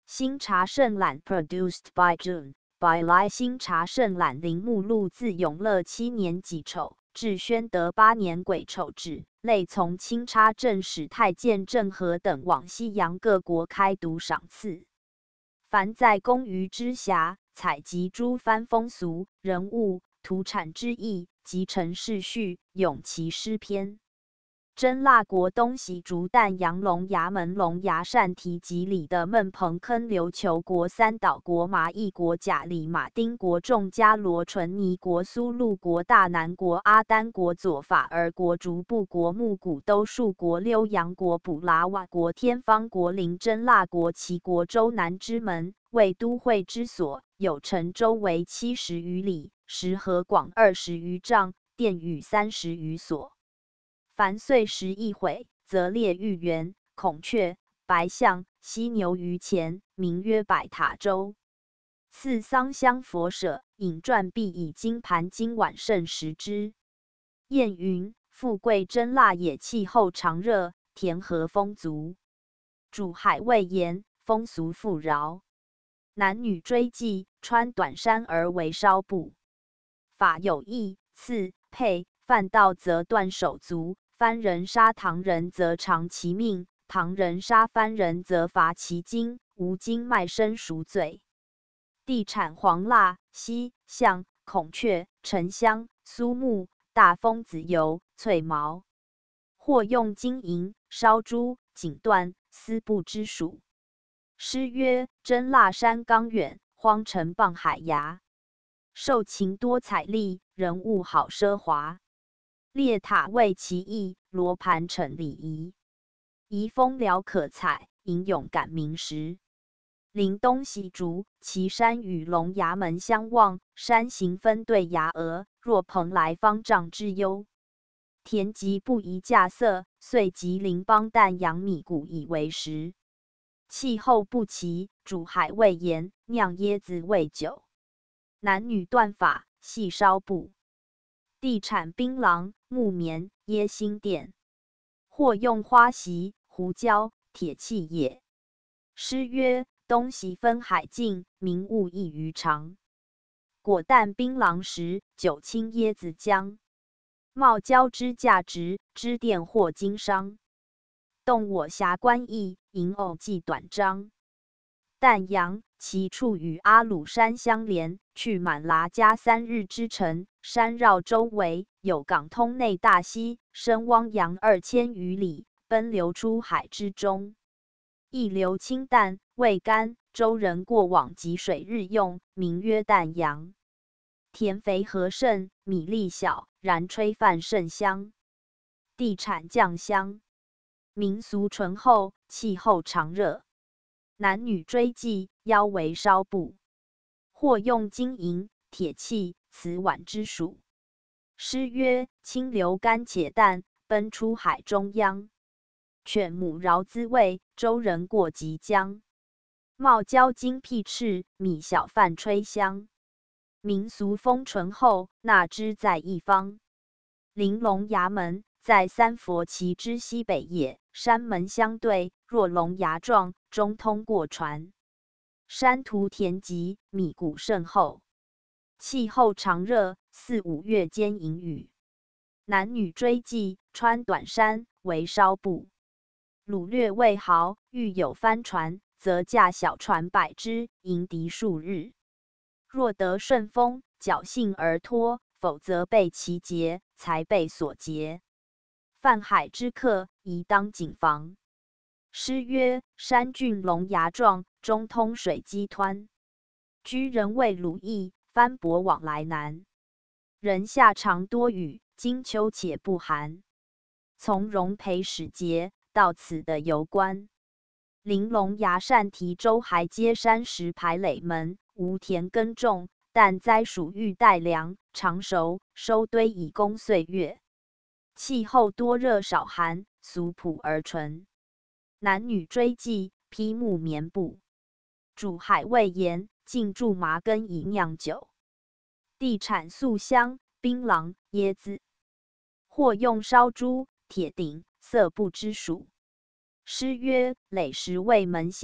新茶圣览 produced by June by 来新茶圣览陵目录自永乐7年己丑至宣德8年癸丑止，类从钦差正使太监郑和等往西洋各国开读赏赐。凡在公余之辖，采集诸番风俗、人物、土产之意及陈氏序，咏其诗篇。真腊国东袭竹旦阳龙衙门龙牙善提及里的孟彭坑琉球国三岛国麻邑国甲里马丁国仲加罗纯尼国苏禄国大南国阿丹国左法尔国竹部国木古都数国溜阳国卜拉瓦国天方国临真腊国齐国州南之门为都会之所，有城周围70余里，石河广20余丈，殿宇30余所。凡岁时一毁，则列玉猿、孔雀、白象、犀牛于前，名曰百塔洲。赐桑香佛舍，引馔必以金盘金碗盛食之。谚云：富贵真腊也，气候常热，田禾丰足。主海未严，风俗富饶。男女追忌，穿短衫而为稍布。法有异，赐配犯盗则断手足。番人杀唐人则偿其命，唐人杀番人则罚其金，无金卖身赎罪。地产黄蜡、犀、象、孔雀、沉香、苏木、大蜂子油、翠毛，或用金银、烧珠、锦缎、丝布之属。诗曰：真腊山冈远，荒城傍海崖。兽禽多彩丽，人物好奢华。列塔为其意，罗盘逞礼仪。遗风辽可采，吟咏感名时。临东袭竹，其山与龙衙门相望，山形分对崖额，若蓬莱方丈之幽。田瘠不宜架色，遂集邻邦旦阳米谷以为食。气候不齐，煮海味盐，酿椰子味酒。男女断发，系烧布。地产槟榔、木棉、椰心锿，或用花席、胡椒、铁器也。诗曰：东袭分海境，民物异于常。果旦槟榔时，酒清椰子浆。茂椒之价值，支店或经商。动我辖官役，银偶计短章。旦阳，其处与阿鲁山相连，去满剌加3日之程。山绕周围，有港通内大溪，深汪洋2000余里，奔流出海之中。一流清淡，味甘，周人过往汲水日用，名曰旦阳。田肥禾盛，米粒小，然炊饭甚香。地产酱香。民俗淳厚，气候常热。男女追忌，腰围稍布。或用金银、铁器、瓷碗之属。诗曰：清流甘且淡，奔出海中央。犬母饶滋味，周人过即将。茂椒精辟翅，米小饭炊香。民俗风淳厚，纳之在一方。临龙衙门，在三佛齐之西北也，山门相对，若龙牙状，中通过船。山途田瘠，米谷甚厚。气候常热，4、5月间迎雨。男女追忌，穿短衫，为稍布。掳掠未豪，遇有帆船，则驾小船摆之，迎敌数日。若得顺风，侥幸而脱，否则被其劫，才被所劫。泛海之客，宜当谨防。诗曰：山峻龙牙状，中通水激湍。居人谓鲁邑，帆舶往来难。人夏常多雨，经秋且不寒。从容陪使节，到此的游观。临龙崖善提州还接山石排垒门，无田耕种，但栽属玉带粮，常熟，收堆以供岁月。气候多热少寒，俗朴而纯。男女追忌，披木棉布。煮海味盐，浸苎麻根以酿酒。地产素香、槟榔、椰子。或用烧珠、铁鼎、色布之属。诗曰：垒石为门线，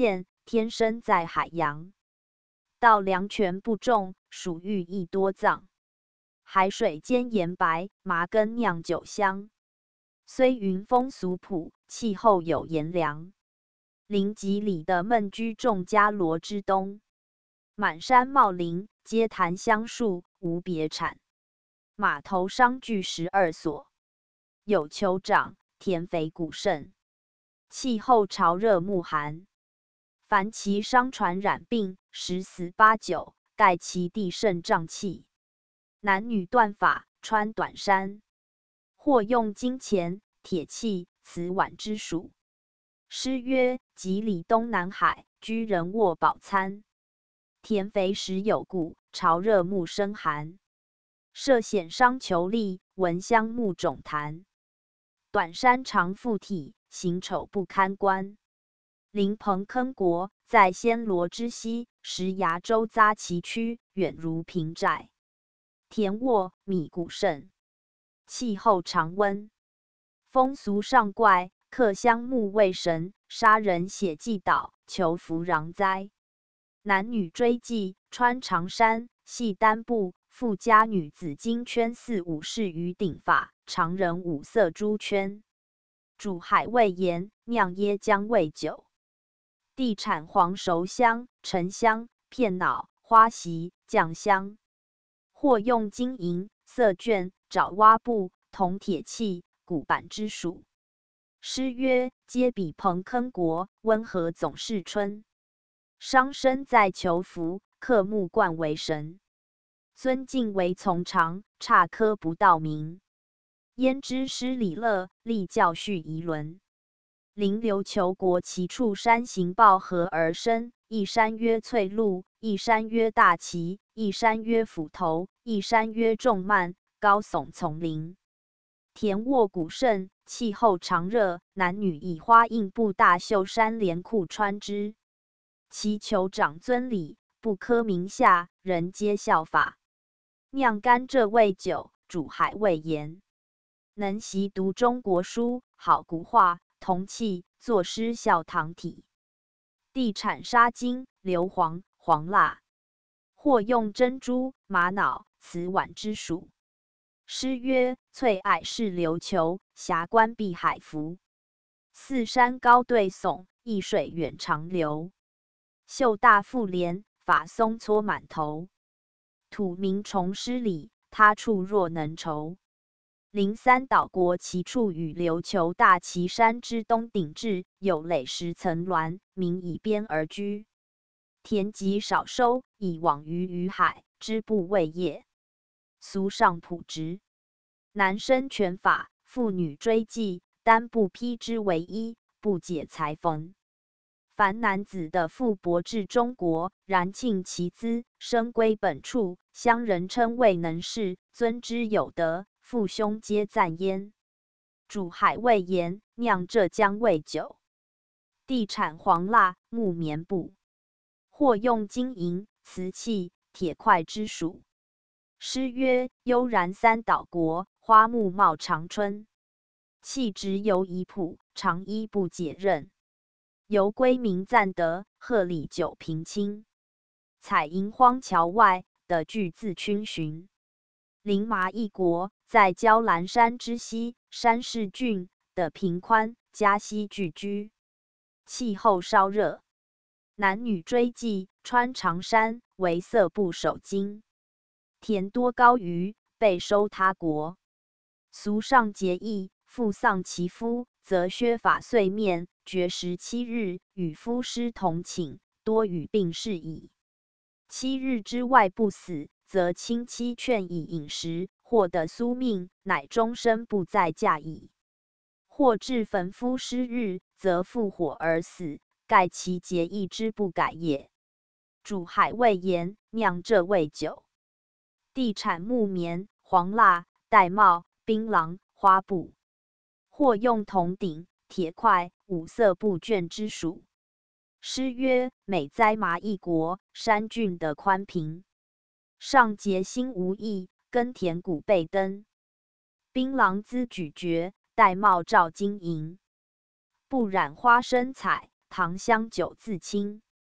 天生在海洋。道良泉不重，属玉亦多藏。海水兼盐白，麻根酿酒香。虽云风俗朴，气候有炎凉。林集里的闷居众家罗之东，满山茂林，皆檀香树，无别产。码头商具12所，有酋长，田肥谷盛。气候潮热木寒，凡其商船染病，10死8九，盖其地盛瘴气。男女断发，穿短衫，或用金钱、铁器、瓷碗之属。诗曰：及里东南海，居人卧饱餐。田肥时有故，潮热木生寒。涉险伤虬笠，闻香木种檀。短衫长覆体，形丑不堪观。临彭坑国，在暹罗之西，石崖周匝崎岖，远如平寨。田沃，米谷盛。气候常温。风俗尚怪，刻香木为神，杀人血祭祷，求福攘灾。男女追祭，穿长衫，系单布，富家女子金圈4、5饰于顶发，常人5色珠圈。煮海味盐，酿椰浆味酒。地产黄熟香、沉香、片脑、花席、酱香。或用金银、色绢、爪哇布、铜铁器、古板之属。诗曰：皆比彭坑国，温和总是春。商身在求福，刻木冠为神。尊敬为从长，差科不到名。焉知诗礼乐，立教序仪伦。临琉球国其处山形抱合而生，一山曰翠鹿，一山曰大旗，一山曰斧头，一山曰重蔓，高耸丛林。田沃谷盛，气候常热，男女以花印布大袖衫连裤穿之。其酋长尊礼，不刻名下，人皆效法。酿甘蔗味酒，煮海味盐。能习读中国书，好古画，铜器，作诗效唐体。地产纱金、硫磺、黄蜡。或用珍珠、玛瑙、瓷碗之属。诗曰：翠霭是琉球，峡关碧海浮。四山高对耸，一水远长流。袖大覆帘，发松搓满头。土民崇诗礼，他处若能酬。临三岛国其处与琉球大旗山之东顶至，有垒10层峦，民以边而居。田瘠少收，以网鱼于海，织布为业。俗上朴直。男生全发，妇女追髻，单布披之为衣，不解裁缝。凡男子的富博至中国，然庆其资，生归本处，乡人称谓能士，尊之有德，父兄皆赞焉。煮海味盐，酿浙江味酒。地产黄蜡、木棉布。或用金银、瓷器、铁块之属。诗曰：悠然三岛国，花木茂长春。气质犹宜朴，长衣不解刃。游归民赞德，贺礼久平清。采银荒桥外，的具自逡巡。临麻一国，在焦兰山之西，山势峻，的平宽，嘉西聚居。气候稍热。男女追髻，穿长衫，为色布手巾。田多高鱼，备收他国。俗上节义，父丧其夫，则削发岁面，绝17日，与夫师同寝，多与病逝矣。7日之外不死，则亲戚劝以饮食，或得苏命，乃终身不再嫁矣。或至焚夫师日，则复火而死，盖其节义之不改也。煮海味盐，酿浙味酒。地产木棉、黄蜡、玳瑁、槟榔、花布。或用铜鼎、铁块、5色布卷之属。诗曰：美哉麻一国，山峻的宽平。上结心无益，耕田谷备登。槟榔滋咀嚼，玳瑁照金银。不染花生彩，糖香酒自清。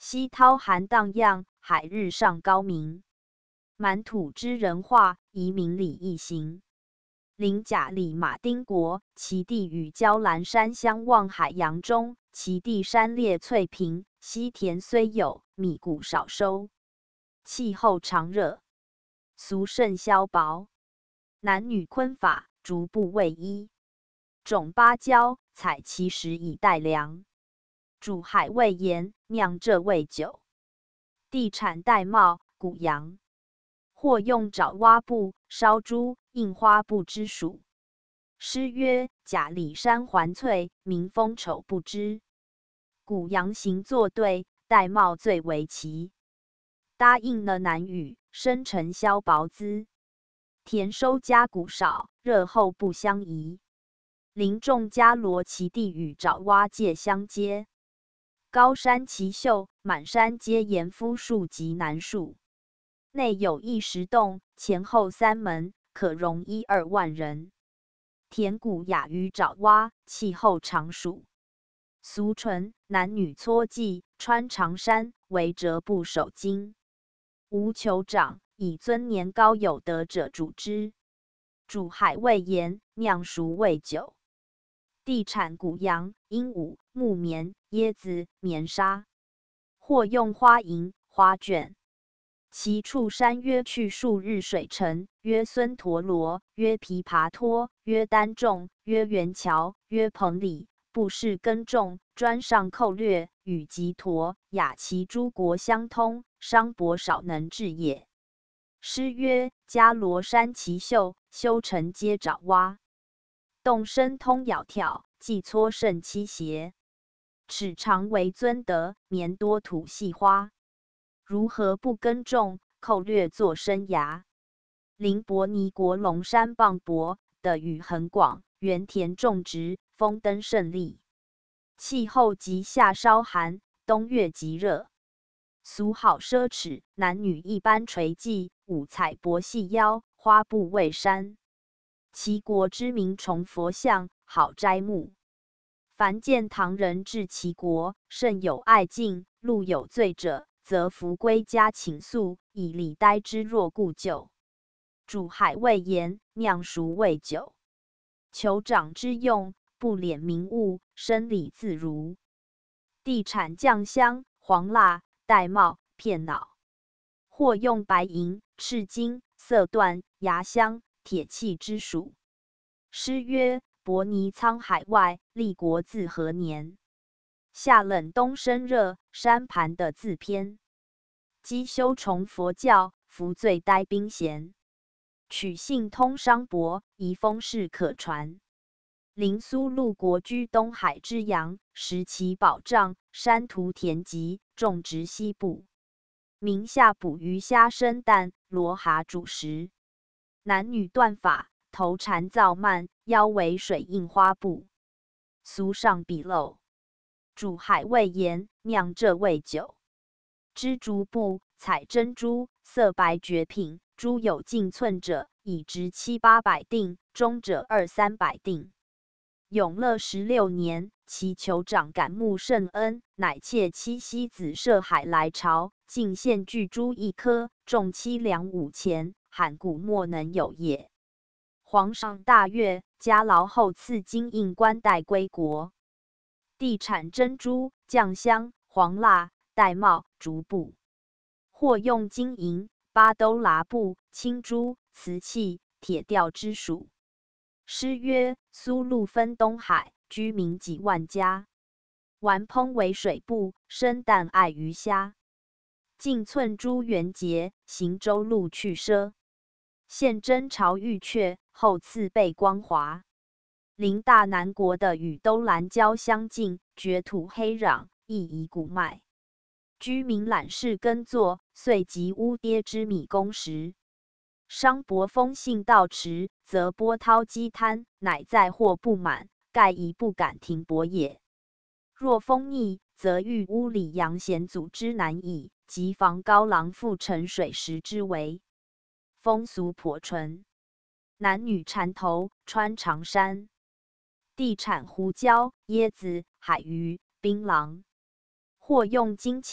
西涛涵荡漾，海日上高明。满土之人化，移民里一行。临甲里马丁国，其地与交兰山相望海洋中，其地山列翠平，溪田虽有，米谷少收。气候常热，俗甚消薄。男女昆法，逐步为一。种芭蕉，采其实以待粮。煮海味盐，酿蔗味酒。地产玳瑁、谷杨。或用爪哇布、烧珠、印花布之属。诗曰：甲里山环翠，民风丑不知。谷杨行作对，玳瑁最为奇。答应了南语，生成消薄资。田收家谷少，热后不相宜。林种家罗，其地与爪哇界相接。高山奇秀，满山皆盐夫树及楠树。内有10洞，前后3门，可容1-2万人。田谷雅于爪哇，气候常暑。俗纯，男女撮髻，穿长衫，围折部守襟。无酋长，以尊年高有德者主之。煮海味盐，酿熟味酒。地产谷杨、鹦鹉、木棉、椰子、棉纱。或用花银、花卷。其处山曰去数日水城，曰孙陀罗，曰琵琶托，曰丹众，曰元桥，曰彭里，不是耕种，专上寇掠，与吉陀、雅其诸国相通，商伯少能治也。诗曰：迦罗山奇秀，修成皆爪哇。洞深通窈窕，际撮甚七斜。齿长为尊德，绵多吐细花。如何不耕种，寇掠作生涯？临伯尼国龙山磅礴，的雨很广，原田种植，风登胜利。气候极夏稍寒，冬月极热。俗好奢侈，男女一般垂髻，五彩帛细腰，花布为衫。齐国知名崇佛像，好斋木。凡见唐人至齐国，甚有爱敬，路有罪者，则扶归家请诉，以礼待之若故旧。煮海味盐，酿熟味酒。酋长之用，不敛民物，生理自如。地产酱香、黄蜡、玳瑁、片脑。或用白银、赤金、色缎、牙香、铁器之属。诗曰：伯尼沧海外，立国自何年？夏冷冬生热，山盘的自偏。积修崇佛教，服罪待兵贤。取信通商伯，遗风事可传。临苏陆国居东海之阳，食其宝藏，山涂田瘠，种植西部。名下捕鱼虾生蛋，罗蛤煮食。男女断发，头缠皂幔，腰围水印花布。俗上笔漏。煮海味盐，酿蔗味酒。织竹布，采珍珠，色白绝品。珠有近寸者，以值700-800锭，中者200-300锭。永乐16年，其酋长感慕圣恩，乃窃妻西子涉海来朝，进献巨珠1颗，重7两5钱，罕古莫能有也。皇上大悦，加劳后赐金印冠带归国。地产珍珠、酱香、黄蜡、玳瑁、竹布。或用金银、巴兜拉布、青珠、瓷器、铁吊之属。诗曰：苏陆分东海，居民几万家。丸烹为水部，生蛋爱鱼虾。近寸珠圆节，行周路去奢。现真朝玉阙，后赐贝光华。临大南国的与都兰郊相近，掘土黑壤，亦以谷麦。居民揽事耕作，遂及屋爹之米供食。商伯风信道迟，则波涛激滩，乃载货不满，盖亦不敢停泊也。若风逆，则遇屋里阳险阻之难矣，即防高廊覆沉水石之围。风俗颇淳，男女缠头，穿长衫。地产胡椒、椰子、海鱼、槟榔。或用金钱、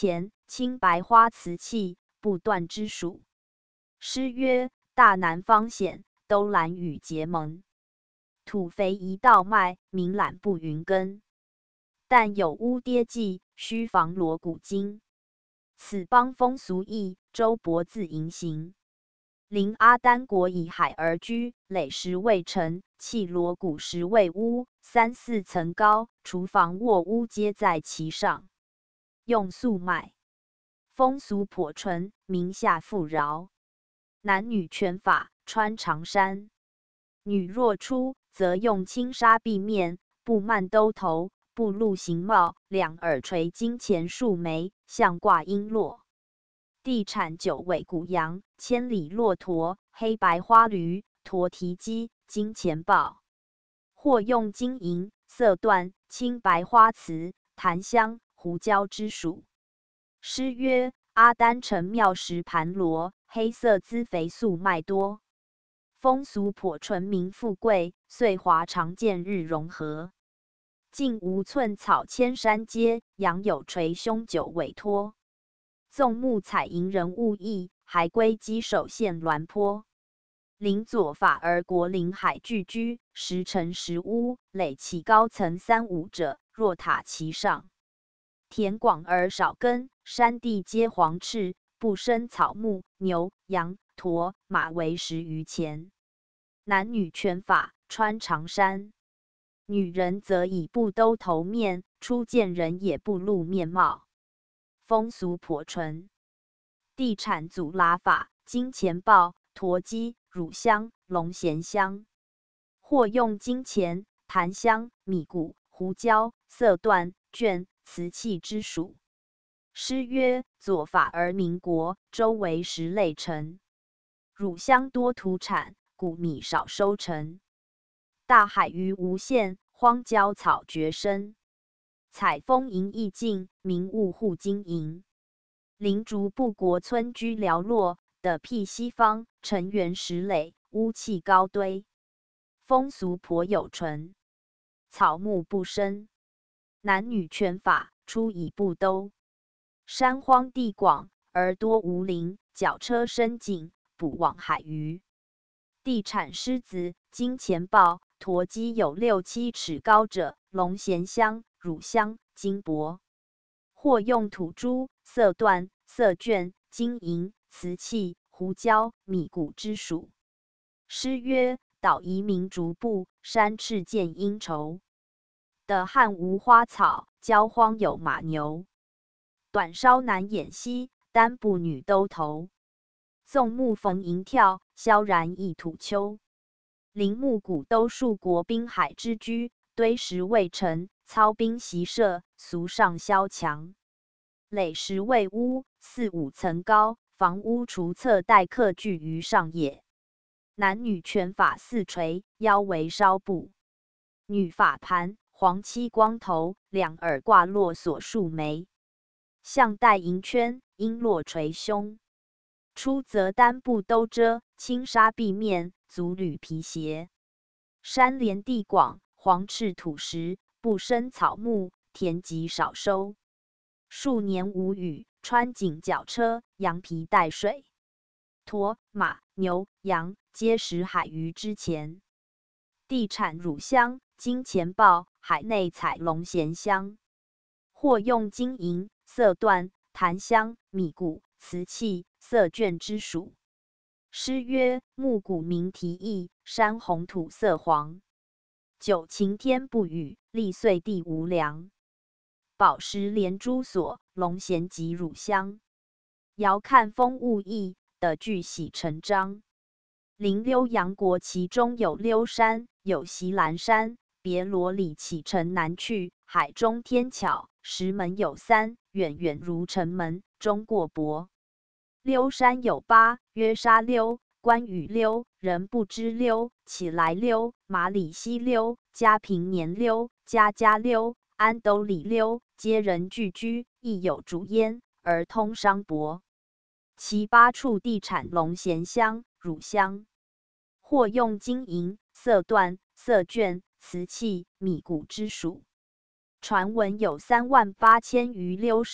青白花瓷器，不断之属。诗曰：大南方险，兜栏与结盟。土肥一道脉，民懒不云根。但有污跌迹，须防锣鼓惊。此邦风俗异，周勃自营行。临阿丹国以海而居，垒石未成，砌锣鼓石为屋，3、4层高，厨房卧屋皆在其上。用素麦，风俗颇纯，名下富饶。男女权法，穿长衫。女若出，则用轻纱蔽面，布幔兜头，布露形帽，两耳垂金钱数枚，项挂璎珞。地产9尾古羊，千里骆驼，黑白花驴，驼蹄鸡，金钱豹。或用金银、色缎、青白花瓷、檀香、胡椒之属。诗曰：阿丹城庙石盘螺，黑色滋肥素麦多。风俗颇纯民富贵，岁华常见日融合。径无寸草千山阶，杨有垂胸9尾托。纵目采银人物意，还归稽首现鸾坡。临左法而国临海聚居，10城10屋，垒起高层3、5者，若塔其上。田广而少耕，山地皆黄赤，不生草木，牛、羊、驼、马为10余钱。男女权法，穿长衫。女人则以布兜头面，初见人也不露面貌。风俗颇纯。地产祖拉法，金钱豹，驼鸡，乳香、龙涎香。或用金钱、檀香、米谷、胡椒、色缎、绢、瓷器之属。诗曰：左法而民国，周为10类城。乳香多土产，谷米少收成。大海鱼无限，荒郊草绝生。采风营意境，民务互经营。邻竹布国村居寥落，的僻西方，城垣石垒，屋砌高堆。风俗颇有纯。草木不生。男女权法，出以布兜。山荒地广，而多无林，绞车深井，捕网海鱼。地产狮子、金钱豹、驼鸡有6、7尺高者，龙涎香、乳香、金箔。或用土珠、色缎、色绢、金银、瓷器、胡椒、米谷之属。诗曰：岛夷民竹布，山赤见阴绸。的汉无花草，郊荒有马牛。短梢男掩膝，单布女兜头。纵目逢迎跳，萧然一土丘。陵墓古都数国滨海之居，堆石未成，操兵习射，俗上萧墙。垒石为屋，4、5层高，房屋除侧待客具于上也。男女权法4垂，腰为烧布。女发盘，黄漆光头，两耳挂络锁数枚。项带银圈，璎珞垂胸。出则单布兜遮，轻纱蔽面，足履皮鞋。山连地广，黄赤土实，不生草木，田瘠少收。数年无雨，穿井绞车，羊皮带水。驼、马、牛、羊皆食海鱼之前。地产乳香、金钱豹，海内采龙涎香。或用金银、色缎、檀香、米谷、瓷器、色绢之属。诗曰：暮鼓鸣啼意，山红土色黄。久晴天不雨，历岁地无粮。宝石连珠锁，龙涎及乳香。遥看风物意，的具喜成章。临溜阳国，其中有溜山，有席兰山，别罗里启程南去，海中天巧，石门有3，远远如城门，中过泊。溜山有8，曰沙溜、关羽溜、人不知溜、起来溜、马里西溜、嘉平年溜、家家溜、安斗里溜，皆人聚居，亦有竹烟，而通商舶。其8处地产龙涎香、乳香。或用金银、色缎、色绢、瓷器、米谷之属。传闻有38000余溜山，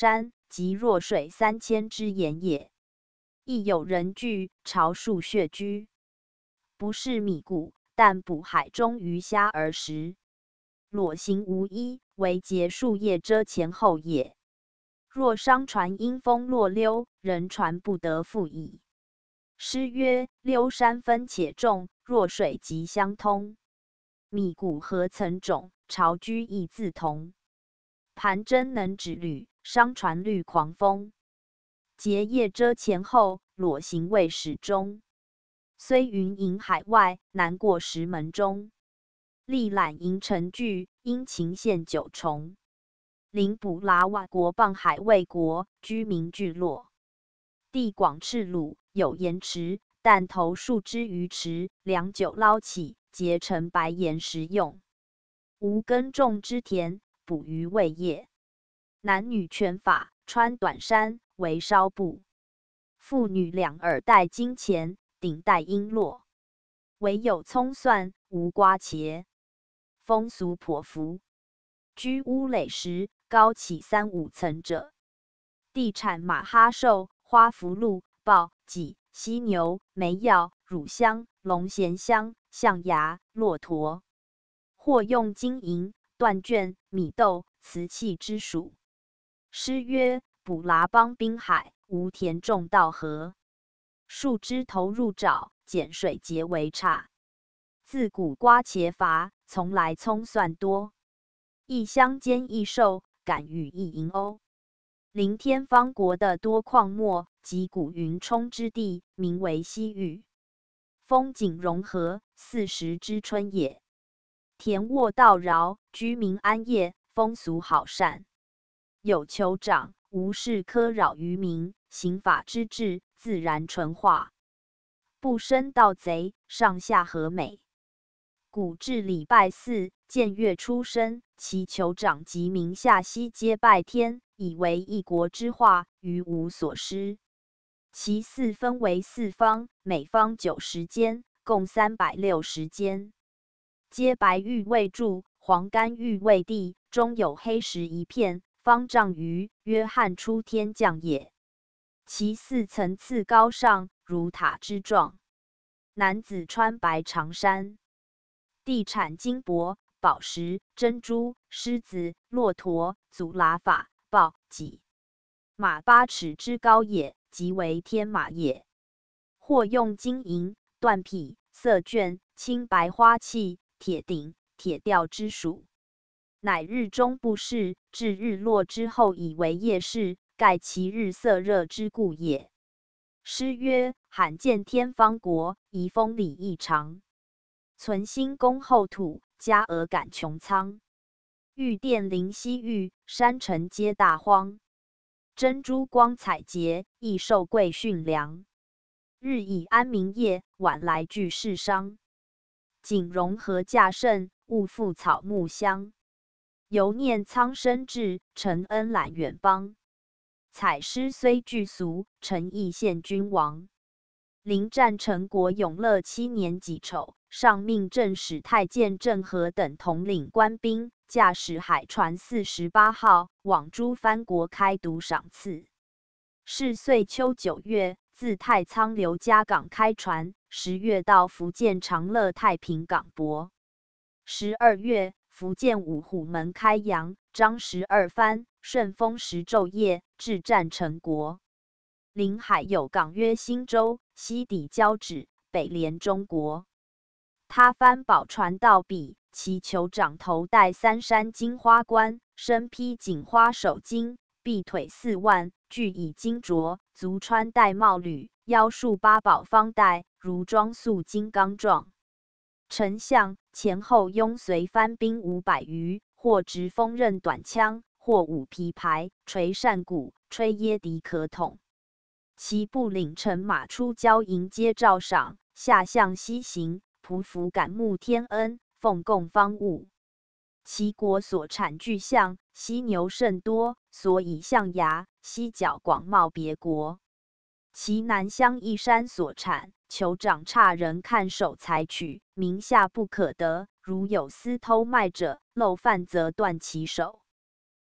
即弱水3000之言也。亦有人惧朝数穴居，不是米谷，但捕海中鱼虾而食。裸行无衣，为结树叶遮前后也。若商船因风落溜，人船不得复矣。诗曰：溜山分且重，弱水即相通。米谷何曾种，巢居亦自同。盘针能止履，商船虑狂风。结叶遮前后，裸行未始终。虽云营海外，难过石门中。历览营城巨，因秦县九重。临捕拉瓦国傍海卫国，居民聚落。地广赤鲁，有盐池，但投数之鱼池，良久捞起，结成白盐食用。无耕种之田，捕鱼为业。男女全法，穿短衫，为烧布。妇女两耳戴金钱，顶戴璎珞。唯有葱蒜，无瓜茄。风俗颇服。居屋垒石，高起3、5层者。地产马哈兽、花福鹿、豹、麂、犀牛、梅药、乳香、龙涎香、象牙、骆驼。或用金银、缎绢、米豆、瓷器之属。诗曰：捕拉邦滨海，无田种稻禾。树枝投入沼，碱水结为差。自古瓜茄乏，从来葱蒜多。异乡间异兽，敢与异银瓯。临天方国的多矿漠及古云冲之地，名为西域。风景融合，40之春也。田沃道饶，居民安业，风俗好善。有酋长，无事苛扰于民，刑法之治，自然纯化。不生盗贼，上下和美。古至礼拜4，见月出生，其酋长及民下悉皆拜天，以为一国之化，于无所失。其4分为4方，每方90间，共360间。皆白玉为柱，黄干玉为地，中有黑石一片，方丈余，曰汉初天降也。其4层次高上，如塔之状。男子穿白长衫。地产金帛、宝石、珍珠、狮子、骆驼、祖拉法、豹、麂。马8尺之高也，即为天马也。或用金银、缎匹、色绢、青白花器、铁鼎、铁吊之属。乃日中不事，至日落之后以为夜视，盖其日色热之故也。诗曰：罕见天方国，宜风礼异常。存心恭厚土，加而感穹苍。玉殿临西域，山城皆大荒。珍珠光彩洁，异兽贵驯良。日以安民业，晚来聚世商。景融合价盛，物付草木香。犹念苍生志，承恩揽远邦。采诗虽具俗，诚意献君王。临战成国永乐7年己丑，上命正使太监郑和等统领官兵，驾驶海船48号，往诸藩国开读赏赐。是岁秋9月，自太仓刘家港开船，10月到福建长乐太平港泊。12月，福建五虎门开洋，张12藩，顺风10昼夜，至战成国。临海有港曰新洲，西抵交趾，北连中国。他藩宝船到彼，其酋长头戴3山金花冠，身披锦花手巾，臂腿4腕，具以金镯，足穿玳瑁履，腰束8宝方带，如装束金刚状。丞相前后拥随藩兵500余，或执锋刃短枪，或舞琵琶，捶扇鼓，吹耶笛可筒。其部领乘马出郊迎接诏赏，下向西行，匍匐感慕天恩，奉贡方物。其国所产巨象，犀牛甚多，所以象牙、犀角广袤别国。其南乡一山所产，酋长差人看守采取，名下不可得。如有私偷卖者，漏贩则断其手。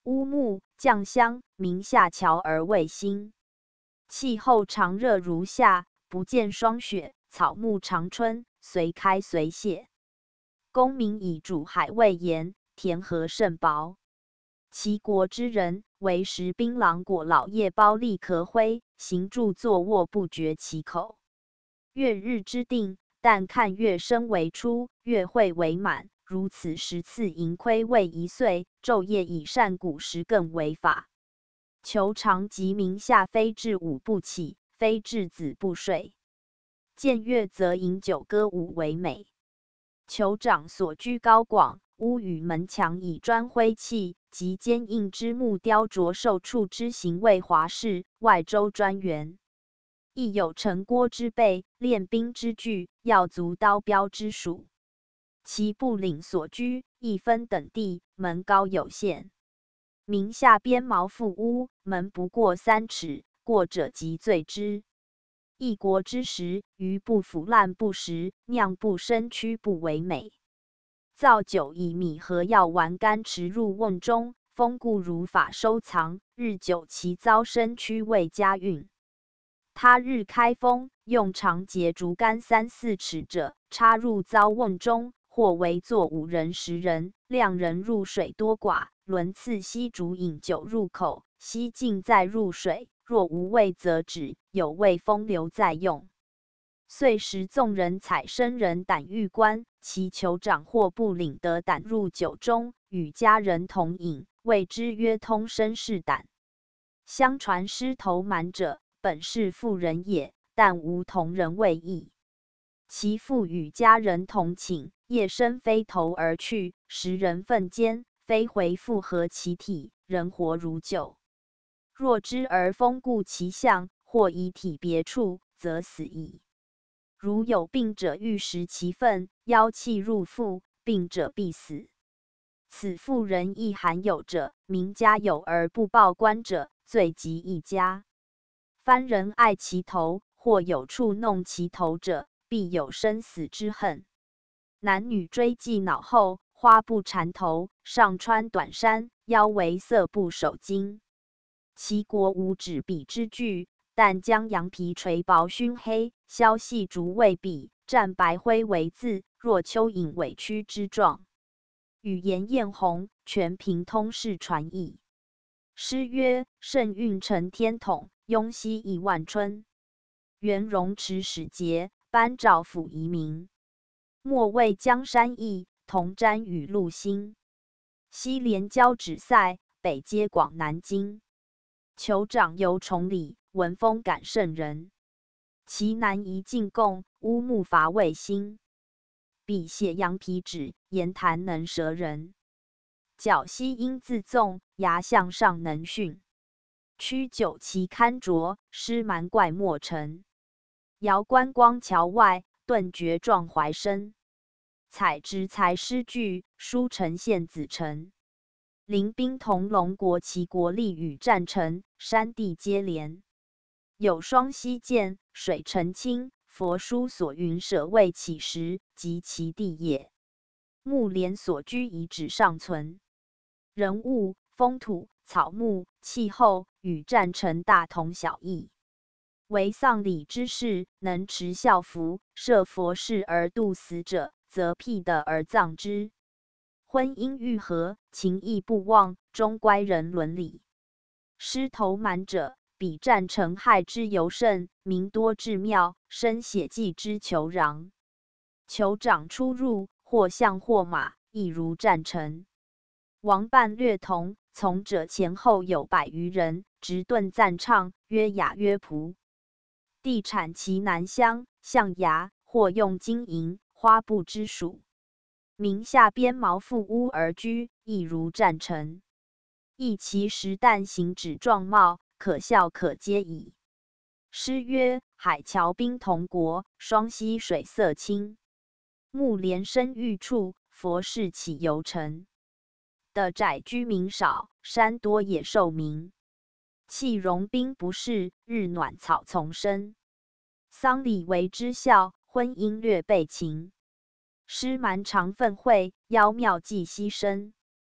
乌木酱香，名下乔而未兴。气候常热如夏，不见霜雪，草木长春，随开随谢。公民以主海味盐，田禾甚薄。齐国之人，为食槟榔果老叶包栗壳灰，行住坐卧不觉其口。月日之定，但看月生为初，月会为满。如此10次盈亏为1岁，昼夜以善谷时更为法。求长及名下，非至午不起，非至子不睡。见月则饮酒歌舞为美。酋长所居高广，屋宇门墙以砖灰砌，及坚硬之木雕琢受处之形为华饰，外周砖圆。亦有城郭之备，练兵之具，要足刀标之属。其部领所居，亦分等地，门高有限。名下边茅覆屋，门不过3尺，过者即罪之。一国之食，鱼不腐烂不食，酿不生蛆不为美。造酒以米和药丸干持入瓮中，封固如法收藏，日久其遭生蛆未加运。他日开封，用长节竹竿3、4尺者，插入糟瓮中，或为坐5人10人，量人入水多寡，轮次吸竹饮酒入口，吸尽再入水。若无味则止，有味风流再用。遂时纵人采生人胆欲观，其酋长或不领得胆入酒中，与家人同饮，谓之曰通生士胆。相传狮头满者，本是妇人也，但无同人为意。其父与家人同寝，夜深飞头而去，时人愤间，飞回复合其体，人活如旧。若知而封固其相，或遗体别处，则死矣。如有病者欲食其粪，妖气入腹，病者必死。此妇人亦罕有者，名家有而不报官者，罪及一家。番人爱其头，或有触弄其头者，必有生死之恨。男女追忌脑后，花布缠头，上穿短衫，腰围色布手巾。齐国无纸笔之具，但将羊皮垂薄熏黑，削细竹为笔，蘸白灰为字，若蚯蚓委曲之状。语言艳红，全凭通事传译。诗曰：圣运承天统，雍熙亿万春。元荣持始节，颁诏辅遗民。莫谓江山易，同瞻雨露新。西连交趾塞，北接广南京。酋长游崇礼，闻风感圣人。其南夷进贡，乌木伐魏兴。笔写羊皮纸，言谈能舌人。脚西音自纵，牙向上能训。曲酒其堪酌，诗蛮怪莫成。遥观光桥外，顿觉壮怀深。采之才诗句，书成献子成。临宾同龙国齐国立与战城，山地接连。有双溪涧，水澄清，佛书所云舍卫起时，及其地也。木莲所居遗址尚存。人物、风土、草木、气候与战城大同小异。为丧礼之事，能持孝服，设佛事而度死者，则辟得而葬之。婚姻愈合，情义不忘，终乖人伦理。狮头满者，比战城害之尤甚，民多至庙，生血祭之求壤。酋长出入，或象或马，亦如战城。王伴略同，从者前后有100余人，直顿赞唱，曰雅曰仆。地产其南乡，象牙，或用金银、花布之属。名下边茅覆屋而居，亦如战城。亦其时旦行止状貌，可笑可接矣。诗曰：海桥冰同国，双溪水色清。木莲生育处，佛事起游城。的窄居民少，山多野兽民。气融冰不适，日暖草丛生。丧礼为之孝，婚姻略备情。诗蛮常愤恚，妖妙忌牺牲。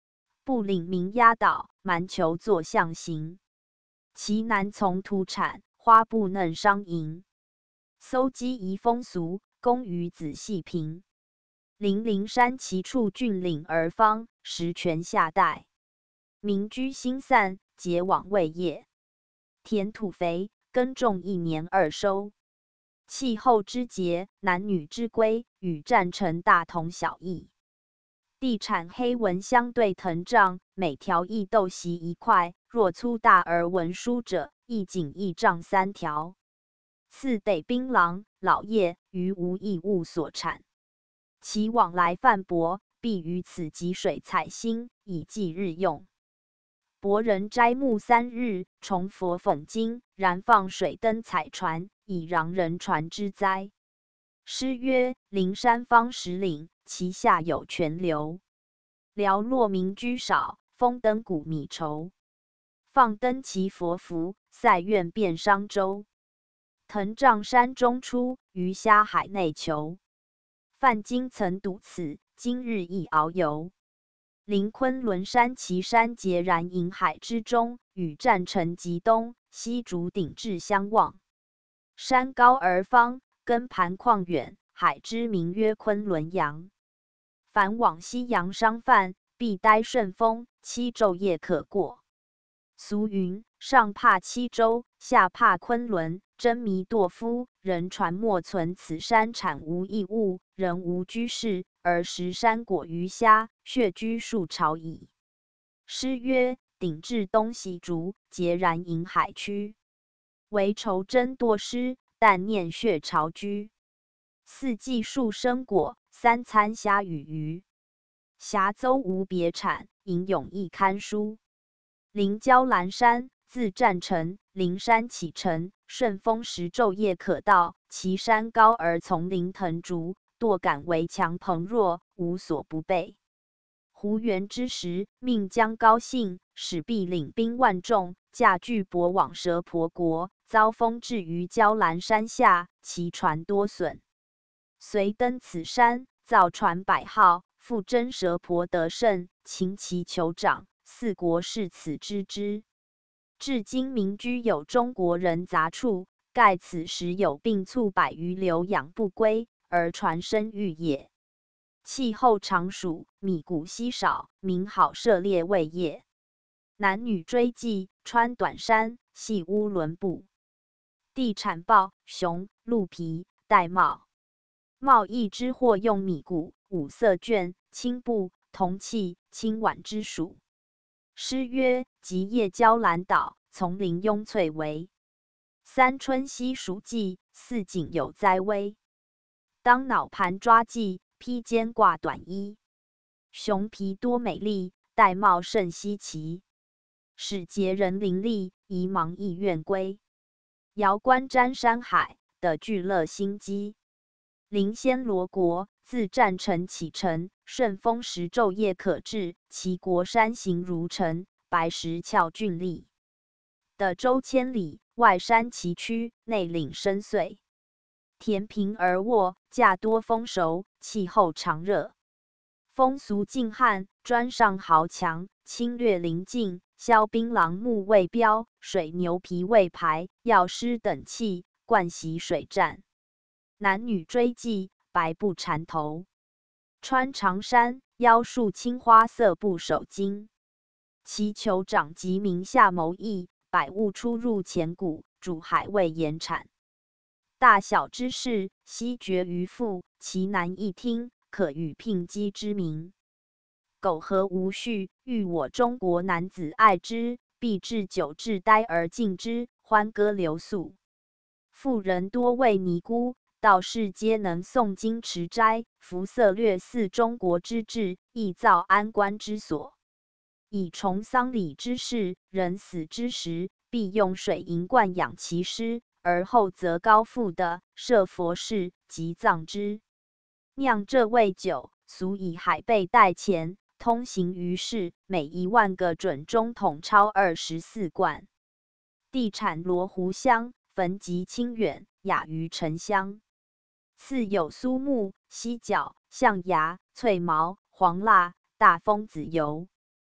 不领民压倒，蛮酋作象形。其南从土产，花布嫩商银。搜机夷风俗，工于仔细评。陵山其处峻岭而方，实泉下带。民居心散，结网未业。田土肥，耕种1年2收。气候之节，男女之规，与战城大同小异。地产黑纹相对藤杖，每条亦斗席1块，若粗大而文书者，亦仅1丈3条。次得槟榔、老叶，于无异物所产。其往来泛薄，必于此汲水采薪，以济日用。博人斋木3日，重佛讽经，然放水灯彩船，以攘人船之灾。诗曰：灵山方10岭，其下有泉流。寥落民居少，风灯古米稠。放灯祈佛符，塞院遍商周。藤杖山中出，鱼虾海内求。范今曾睹此，今日亦遨游。临昆仑山其山截然银海之中，与战城极东，西竹顶至相望。山高而方，根盘旷远，海之名曰昆仑洋。凡往西洋商贩，必待顺风，7昼夜可过。俗云：上怕七州，下怕昆仑。真弥堕夫，人传莫存此山产无异物，人无居士，而食山果鱼虾，血居数朝矣。诗曰：顶至东西竹，截然银海区。唯愁真堕失，但念血巢居。4季树生果，3餐虾与鱼。峡邹无别产，吟咏亦堪书。临交兰山，自战城，灵山启程，顺风10昼夜可到。其山高而丛林藤竹，堕感围墙棚若，无所不备。胡元之时，命将高兴，使必领兵万众，驾巨舶往蛇婆国，遭风至于交兰山下，其船多损。遂登此山，造船100号，复征蛇婆得胜，擒其酋长，4国是此知之。至今民居有中国人杂处，盖此时有病卒100余留养不归，而船生育也。气候常暑，米谷稀少，民好涉猎为业。男女追记，穿短衫，系乌伦布。地产豹、熊、鹿皮、玳瑁。贸易之货用米谷、五色绢、青布、铜器、青碗之属。诗曰：极夜交兰岛，丛林拥翠围。3春熙暑季，4景有灾危。当脑盘抓髻，披肩挂短衣。熊皮多美丽，玳瑁甚稀奇。使节人伶俐，宜忙意愿归。遥观瞻山海，得聚乐心机。临仙罗国，自战城启程，顺风10昼夜可至。其国山形如城，白石峭峻立。的周千里，外山崎岖，内岭深邃。田平而沃，稼多丰熟，气候常热。风俗劲悍，专上豪强，侵略邻近，削槟榔木为标，水牛皮为牌，药师等器，灌习水战。男女追记，白布缠头。穿长衫，腰束青花色布手巾。其酋长及民下谋议，百物出入钱谷，主海未言产。大小之事，悉决于腹，其难易听，可与聘姬之名。苟合无序，欲我中国男子爱之，必置酒至呆而敬之，欢歌流宿。妇人多为尼姑，道士皆能诵经持斋，服色略似中国之制，亦造安官之所。以重丧礼之事，人死之时，必用水银罐养其尸，而后则高富的设佛事，即葬之。酿这味酒，俗以海贝代钱，通行于世，每1万个准中统超24罐。地产罗湖香，汾极清远，雅于沉香。次有苏木、犀角、象牙、翠毛、黄蜡、大枫子油。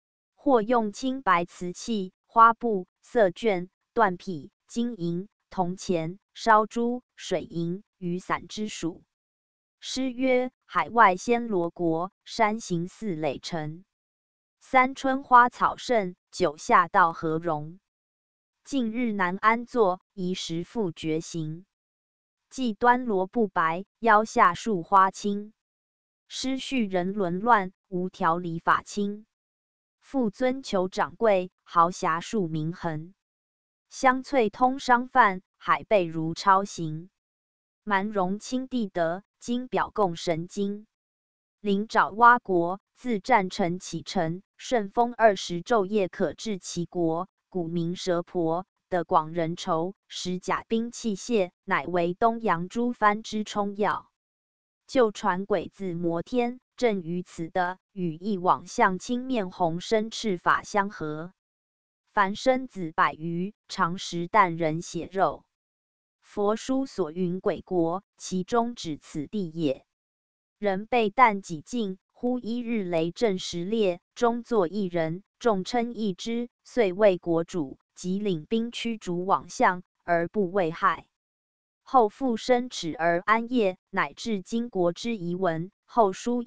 或用青白瓷器、花布、色绢、缎匹、金银、铜钱、烧珠、水银、雨伞之属。诗曰：海外暹罗国，山形似垒城。三春花草盛，九夏稻禾荣。近日难安坐，宜时复觉行。既端罗布白，腰下束花青。诗序人伦乱，无条理法清。复尊求掌柜，豪侠庶民衡。香翠通商贩，海贝如超行。蛮戎清帝德，金表共神经。灵爪蛙国，自战成启程。顺风20昼夜可治其国。古名蛇婆，的广人稠。使甲兵器械，乃为东洋诸藩之充要。旧传鬼子摩天，正于此的与一往向青面红身赤发相合。凡身子100余，常食啖人血肉。佛书所云鬼国，其中指此地也。人被弹几尽，忽一日雷震石裂，中作一人，众称异之，遂为国主，即领兵驱逐往相，而不为害。后复生齿而安业，乃至今国之遗文。后书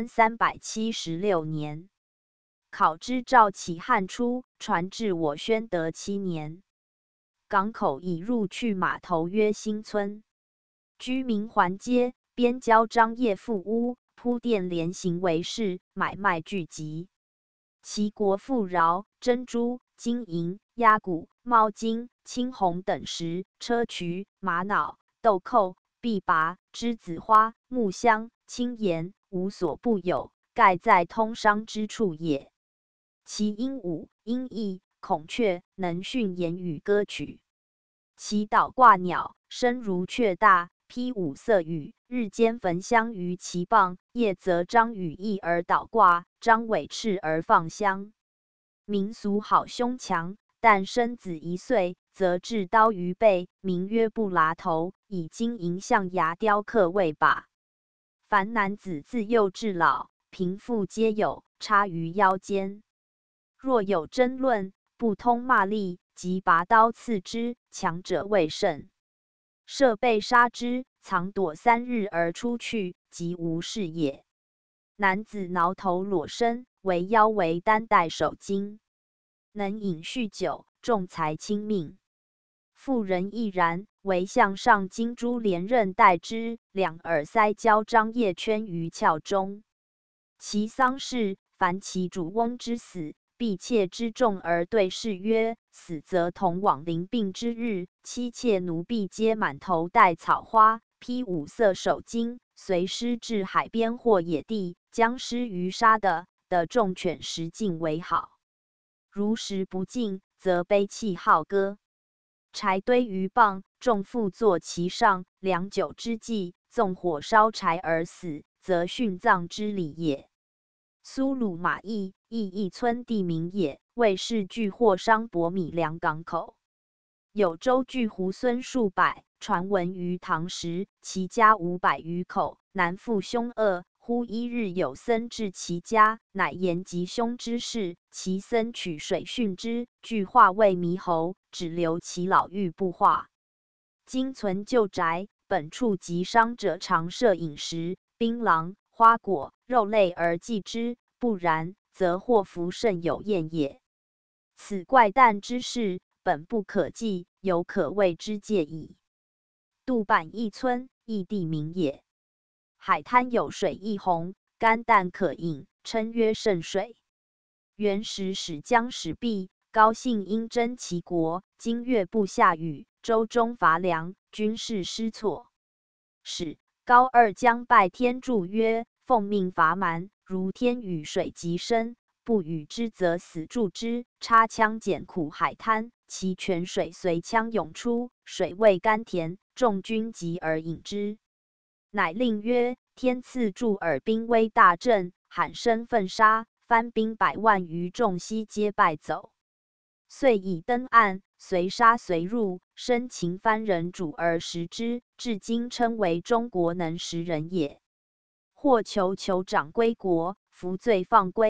1376年。考之赵启汉初，传至我宣德7年。港口已入去码头曰新村，居民环街，边郊张掖富屋，铺店连行为市，买卖聚集。其国富饶，珍珠、金银、鸭骨、猫金、青红等石，砗磲、玛瑙、豆蔻、碧拔、栀子花、木香、青岩，无所不有，盖在通商之处也。其鹦鹉、鹰翼、孔雀，能驯言语歌曲。其倒挂鸟，身如雀大，披五色羽，日间焚香于其傍，夜则张羽翼而倒挂，张尾翅而放香。民俗好凶强，但生子1岁，则置刀于背，名曰不剌头，以金银象牙雕刻为靶。凡男子自幼至老，贫富皆有，插于腰间。若有争论，不通骂力，即拔刀刺之，强者未胜。设备杀之，藏躲3日而出去，即无事也。男子挠头裸身，为腰围单带手巾。能饮酗酒，重财轻命。妇人亦然，唯项上金珠连刃带之，两耳塞交张叶圈于鞘中。其丧事，凡其主翁之死，婢妾之众而对视曰：死则同往临病之日，妻妾奴婢皆满头戴草花，披五色手巾，随尸至海边或野地，将尸鱼杀的众犬食尽为好。如食不尽，则悲泣号歌。柴堆于傍，众复坐其上，良久之际，纵火烧柴而死，则殉葬之礼也。苏鲁马邑，亦一村地名也，为市具货商舶米粮港口。有舟具猢狲数百，传闻于唐时，其家500余口，南妇凶恶。忽一日有僧至其家，乃言吉凶之事。其僧取水训之，具化为猕猴，只留其老妪不化。今存旧宅，本处及伤者常设饮食、槟榔、花果、肉类而祭之，不然，则祸福甚有厌也。此怪诞之事，本不可记，犹可谓之戒矣。杜坂一村，亦地名也。海滩有水一泓，甘淡可饮，称曰圣水。元时使将使毕，高兴因征其国，今月不下雨，州中乏粮，军事失措。使高二将拜天柱曰：奉命伐蛮，如天雨水极深，不与之则死助之。插枪捡苦海滩，其泉水随枪涌出，水味甘甜，众军急而饮之。乃令曰：天赐助尔兵威大振，喊声奋杀，番兵100万余众悉皆败走。遂以登岸，随杀随入，生擒番人主而食之，至今称为中国能食人也。或求酋长归国，服罪放归，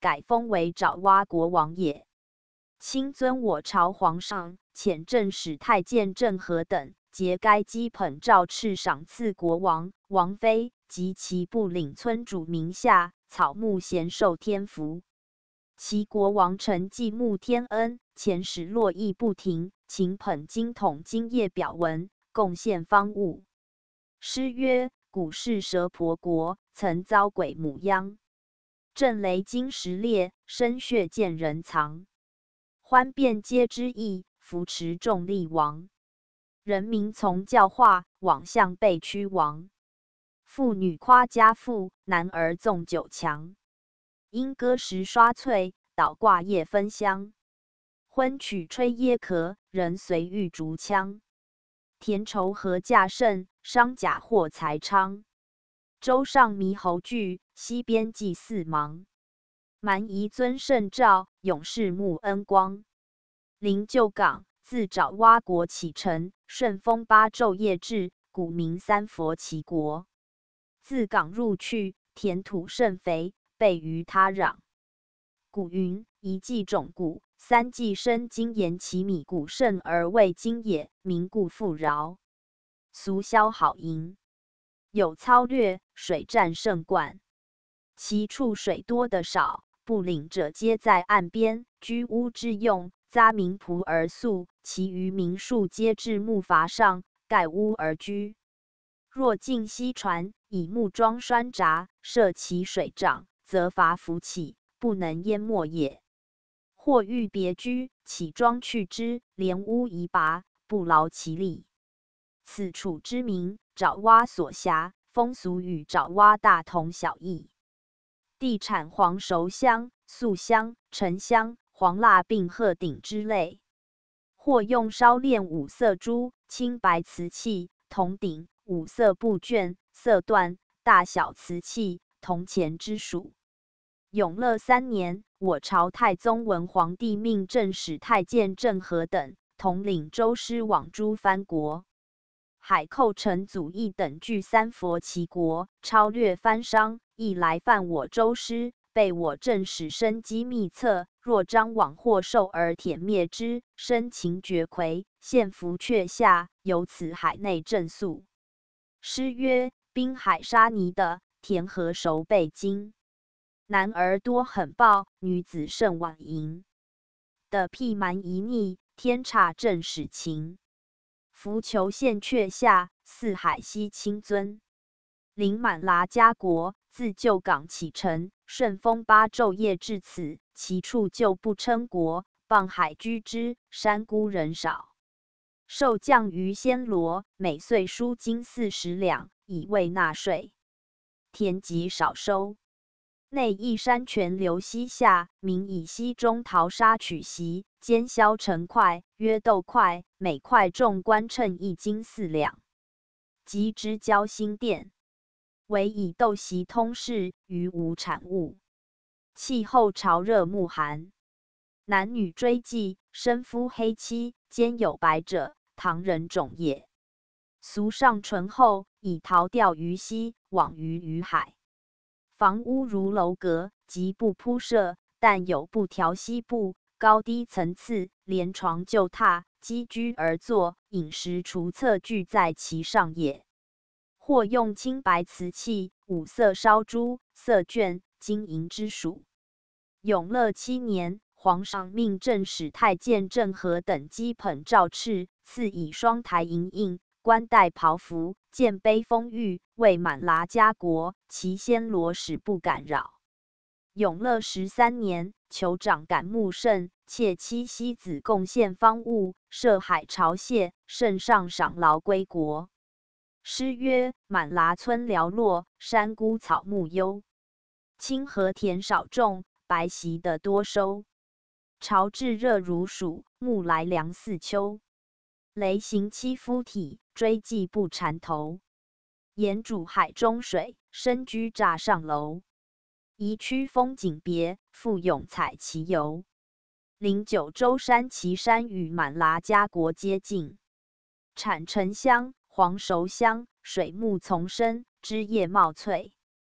改封为爪哇国王也。亲尊我朝皇上，遣正使太监郑和等，皆该基本诏敕赏赐国王、王妃及其部领村主名下草木贤受天福。其国王臣既慕天恩，遣使络绎不停，请捧金筒金叶表文，贡献方物。诗曰：古世蛇婆国，曾遭鬼母殃。震雷惊石裂，深血见人藏。欢变皆知意，扶持众力亡。人民从教化，往向被驱亡。妇女夸家富，男儿纵酒强。莺歌时刷翠，倒挂叶分香。婚曲吹耶壳，人随玉竹腔。田畴禾稼盛，商贾获财昌。州上猕猴聚，西边祭祀忙。蛮夷尊圣诏，勇士慕恩光。临旧港，自爪哇国启程，顺风八昼夜至，古名三佛齐国。自港入去，田土甚肥，备于他壤。古云：一季种谷，三季生金盐，其米谷盛而未精也，民故富饶。俗销好银。有操略，水战胜冠。其处水多的少，不领者皆在岸边，居屋之用，扎民仆而宿，其余民庶皆至木筏上，盖屋而居。若尽溪船，以木桩拴闸，设其水障，则筏浮起，不能淹没也。或欲别居，起桩去之，连屋宜拔，不劳其力。此处之名，爪哇所辖，风俗与爪哇大同小异。地产黄熟香、素香、沉香、黄蜡并鹤顶之类。或用烧炼五色珠、青白瓷器、铜鼎、五色布卷、色缎、大小瓷器、铜钱之属。永乐3年，我朝太宗文皇帝命正使太监郑和等统领州师往诸藩国。海寇陈祖义等据三佛齐国，超略藩商，亦来犯我州师，被我正使生机密策，若张网或兽而舔灭之，生擒绝魁，献俘阙下，由此海内正肃。诗曰：滨海沙泥的，田禾熟备金。男儿多狠暴，女子甚婉淫。的辟蛮夷逆，天差正使情。浮囚献阙下，四海悉亲尊。临满剌家国，自旧港启程，顺风八昼夜至此，其处就不称国，傍海居之，山孤人少。受降于暹罗，每岁输金40两，以为纳税。田瘠少收。内一山泉流溪下，民以溪中淘沙取席，煎削成块，约豆块，每块重官称1斤4两。及之交新店，唯以豆席通事，余无产物。气候潮热木寒，男女追忌，生肤黑漆，兼有白者，唐人种也。俗上醇厚，以陶钓鱼溪，网鱼于海。房屋如楼阁，即不铺设，但有布条西布，高低层次，连床就榻，积居而坐，饮食厨厕俱在其上也。或用青白瓷器、五色烧珠、色卷、金银之属。永乐7年，皇上命正使太监郑和等基捧诏敕，赐以双台银印，冠带袍服，建碑封玉，为满剌家国，其暹罗使不敢扰。永乐13年，酋长感慕甚，窃妻妻子贡献方物，设海朝谢，圣上赏劳归国。诗曰：满剌村寥落，山孤草木幽。清河田少种，白习的多收。潮至热如暑，暮来凉似秋。雷行七夫体，追迹不缠头。沿煮海中水，深居栅上楼。宜区风景别，复咏采其游。临九州山岐山与满剌家国接近，产沉香、黄熟香，水木丛生，枝叶茂翠。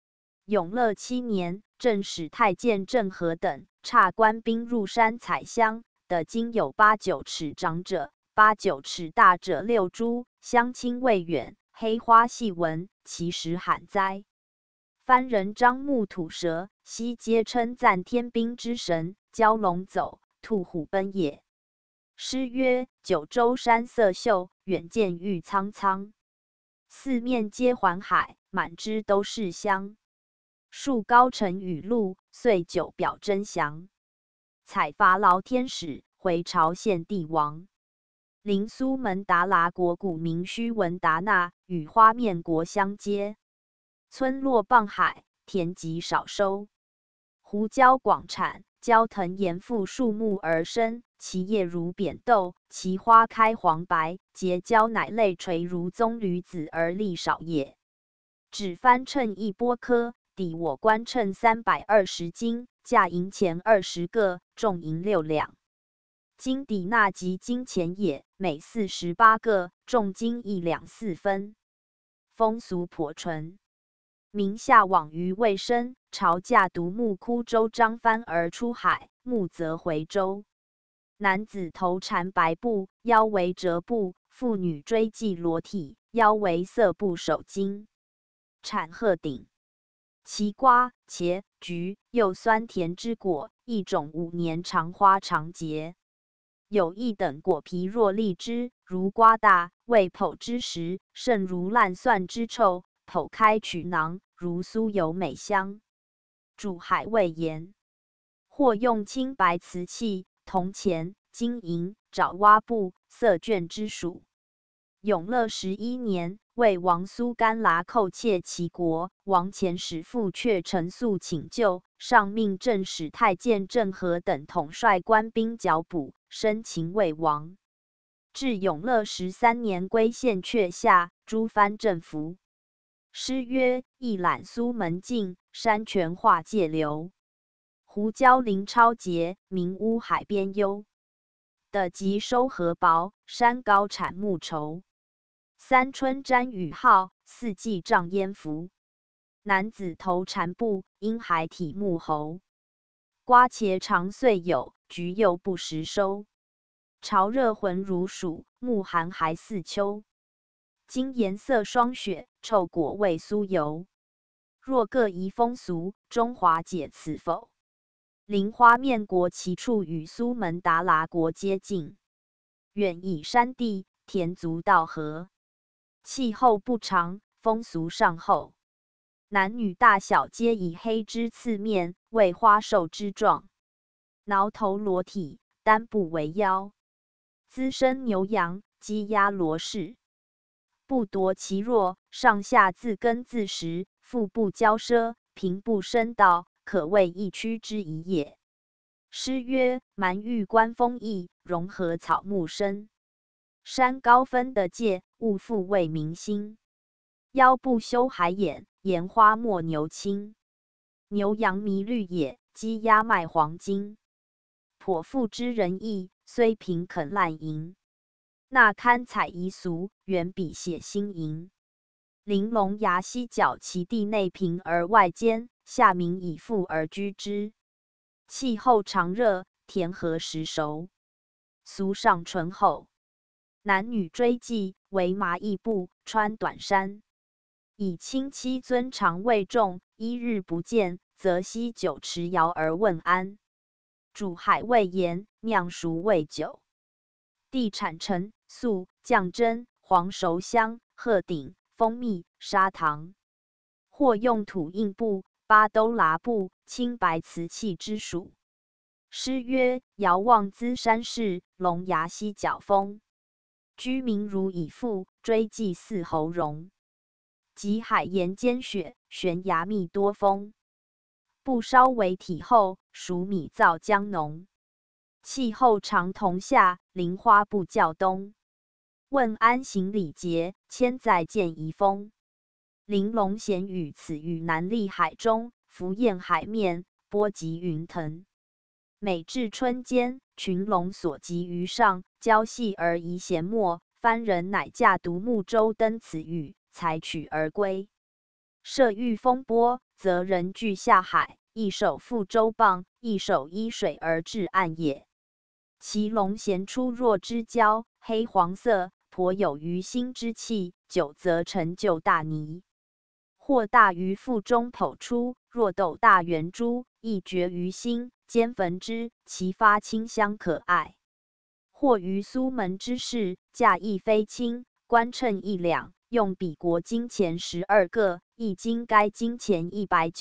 永乐7年，正使太监郑和等差官兵入山采香，的经有8、9尺长者，8、9尺大者6株，香清味远，黑花细纹，其实罕哉。番人张目吐舌，悉皆称赞天兵之神，蛟龙走，兔虎奔也。诗曰：九州山色秀，远见玉苍苍。四面皆环海，满之都是香。树高乘雨露，岁久表真祥。采伐劳天使，回朝献帝王。临苏门答腊国古名须闻达那，与花面国相接。村落傍海，田瘠少收。胡椒广产，椒藤沿附树木而生，其叶如扁豆，其花开黄白，结椒乃类垂如棕榈子而粒少也。纸番称一波科，抵我官称320斤，价银钱20个，重银6两。金抵纳及金钱也，每48个，重金1两4分。风俗颇纯。民下网于未生，朝驾独木枯舟张帆而出海，暮则回舟。男子头缠白布，腰围折布；妇女追系裸体，腰围色布手巾。产鹤顶。其瓜、茄、橘、柚酸甜之果，一种5年常花常结。有一等果皮若荔枝，如瓜大，未剖之时，胜如烂蒜之臭，剖开取囊，如酥油美香。煮海味盐。或用青白瓷器、铜钱、金银、爪哇布、色绢之属。永乐11年，为王苏干剌寇窃齐国，王遣使赴阙陈宿请救，上命正使太监郑和等统帅官兵剿捕，生擒魏王。至永乐13年，归献阙下，诸藩政服。诗曰：一览苏门径，山泉化界流。胡椒林超洁，名乌海边幽。的即收荷薄，山高产木稠。三春沾雨浩，四季障烟浮。男子头缠布，婴孩体木猴。瓜茄长岁有，橘柚不时收。潮热浑如暑，暮寒还似秋。今颜色霜雪，臭果味酥油。若各宜风俗，中华解此否？临花面国其处与苏门答腊国接近，远以山地，田足稻禾。气候不长，风俗尚厚。男女大小皆以黑之刺面，为花兽之状。挠头裸体，单布为腰。资生牛羊，鸡鸭骡氏。不夺其弱，上下自耕自食，腹部骄奢，平步深道，可谓一区之宜也。诗曰：蛮郁观风意，融合草木生。山高分的界，物复为民心。腰不修海眼，盐花没牛青。牛羊迷绿野，鸡鸭卖黄金。颇富之仁义，虽贫肯滥淫。那堪采夷俗，远比血腥淫。玲珑崖西角，其地内平而外坚，下民以富而居之。气候常热，田禾时熟。俗上醇厚。男女追系，为麻衣布，穿短衫。以亲戚尊长未重，一日不见，则西酒池肴而问安。煮海味盐，酿熟味酒。地产陈、素、酱蒸、黄熟香、鹤顶、蜂蜜、砂糖。或用土印布、巴兜剌布、青白瓷器之属。诗曰：遥望资山势，龙牙西角峰。居民如以富，追系似猴戎。及海盐兼雪，悬崖密多风。布稍为体厚，属米皂浆浓。气候常同夏，林花不较冬。问安行礼节，千载见遗风。玲珑闲语，此语南历海中，浮燕海面，波及云腾。每至春间，群龙所集于上，交戏而遗弦没。番人乃驾独木舟登此屿，采取而归。 涉遇风波，则人俱下海，一手覆舟蚌，一手依水而至岸也。其龙涎出若之胶，黑黄色，颇有鱼腥之气，久则成就大泥。或大于腹中剖出，若斗大圆珠，亦绝于心，煎焚之，其发清香可爱。或于苏门之士，价亦非轻，官称1两，用比国金钱12个，一斤该金钱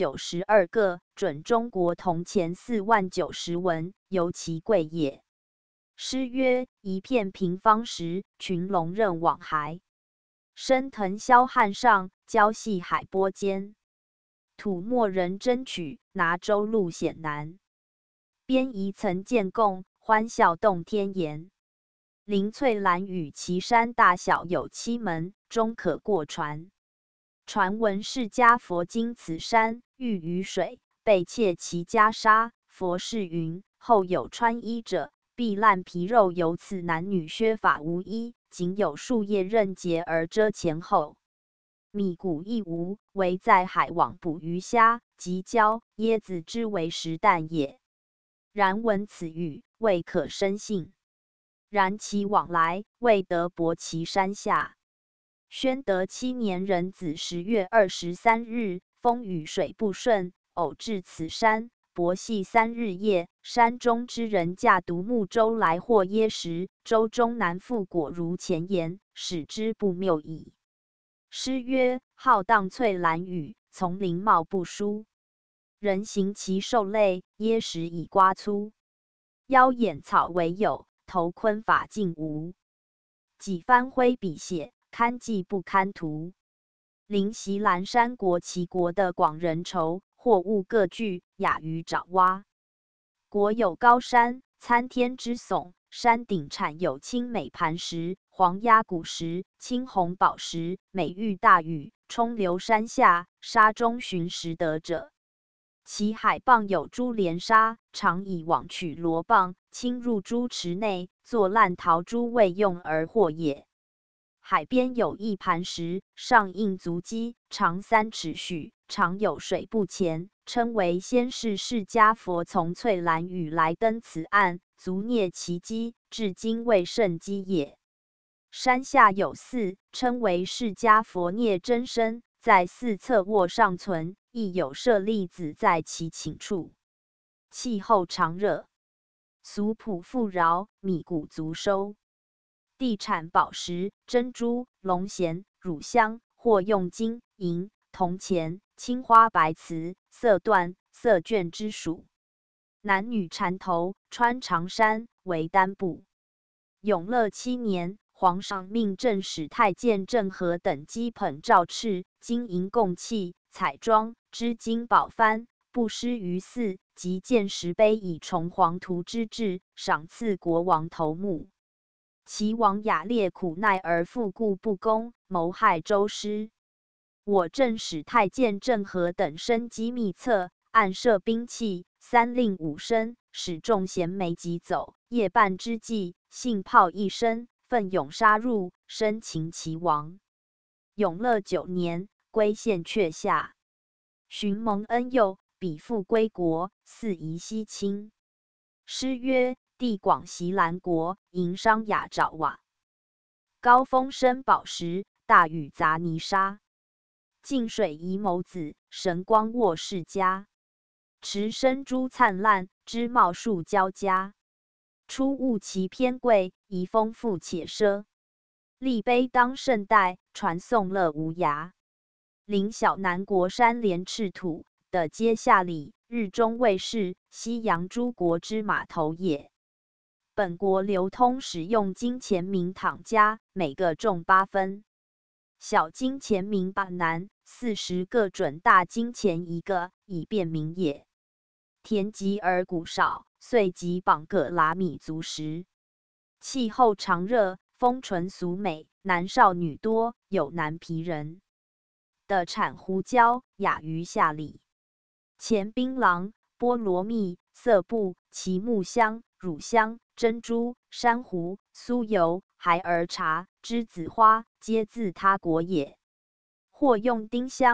192个，准中国铜钱49000文，尤其贵也。诗曰：一片平方石，群龙任往还。升腾霄汉上，交系海波间。土默人争取，拿舟路险难。边夷曾建贡，欢笑动天言。临翠兰屿其山大小有7门，终可过船。传闻释迦佛经此山，遇于水，被窃其袈裟。佛是云：后有穿衣者，必烂皮肉，由此男女削发无衣，仅有树叶刃节而遮前后。米谷亦无，唯在海网捕鱼虾、及蛟、椰子之为食啖也。然闻此语，未可深信。然其往来，未得泊其山下。宣德7年壬子10月23日，风雨水不顺，偶至此山，泊系3日夜。山中之人驾独木舟来获椰食，舟中南复果如前言，使之不谬矣。诗曰：浩荡翠兰屿，丛林茂不疏。人行其兽类，椰食以瓜粗。腰眼草为有，头昆法尽无。几番挥笔写，堪记不堪图。临习兰山国齐国的广人稠，货物各具，雅于爪哇。国有高山，参天之耸，山顶产有青美磐石、黄鸭骨石、青红宝石，每遇大雨，冲流山下，沙中寻食得者。其海蚌有珠帘沙，常以网取螺蚌，侵入珠池内，作烂陶珠未用而获也。海边有一磐石，上印足迹，长3尺许，常有水不前，称为先是释迦佛从翠兰屿来登此岸，足蹑其迹，至今未甚迹也。山下有寺，称为释迦佛蹑真身，在寺侧卧尚存，亦有舍利子在其寝处。气候常热，俗朴富饶，米谷足收。地产宝石、珍珠、龙涎、乳香，或用金银、铜钱、青花白瓷、色缎、色绢之属。男女缠头，穿长衫，为单布。永乐7年，皇上命正使太监郑和等击捧诏敕，金银贡器、彩妆、织金宝幡，布施于寺，及建石碑以崇皇图之志，赏赐国王头目。齐王雅烈苦耐而复故不公，谋害周师。我正使太监郑和等生机密策，暗设兵器，3令5声，使众贤梅疾走。夜半之际，信炮一声，奋勇杀入，生擒齐王。永乐9年，归献阙下。寻蒙恩佑，彼复归国，嗣宜西卿。诗曰：地广袭兰国，营商雅爪哇。高峰生宝石，大雨砸泥沙。近水宜眸子，神光卧世家。池生珠灿烂，枝茂树交加。出物其偏贵，宜丰富且奢。立碑当盛代，传颂乐无涯。临小南国山连赤土的阶下里，日中卫士，西洋诸国之码头也。本国流通使用金钱明躺家，每个重8分。小金钱明8南，40个准大金钱1个，以便明也。田瘠而谷少，遂即绑个拉米足食。气候常热，风纯俗美，男少女多，有南皮人的产胡椒，雅于下里。前槟榔、菠萝蜜、色布、其木香、乳香、珍珠、珊瑚、酥油、孩儿茶、栀子花，皆自他国也。或用丁香、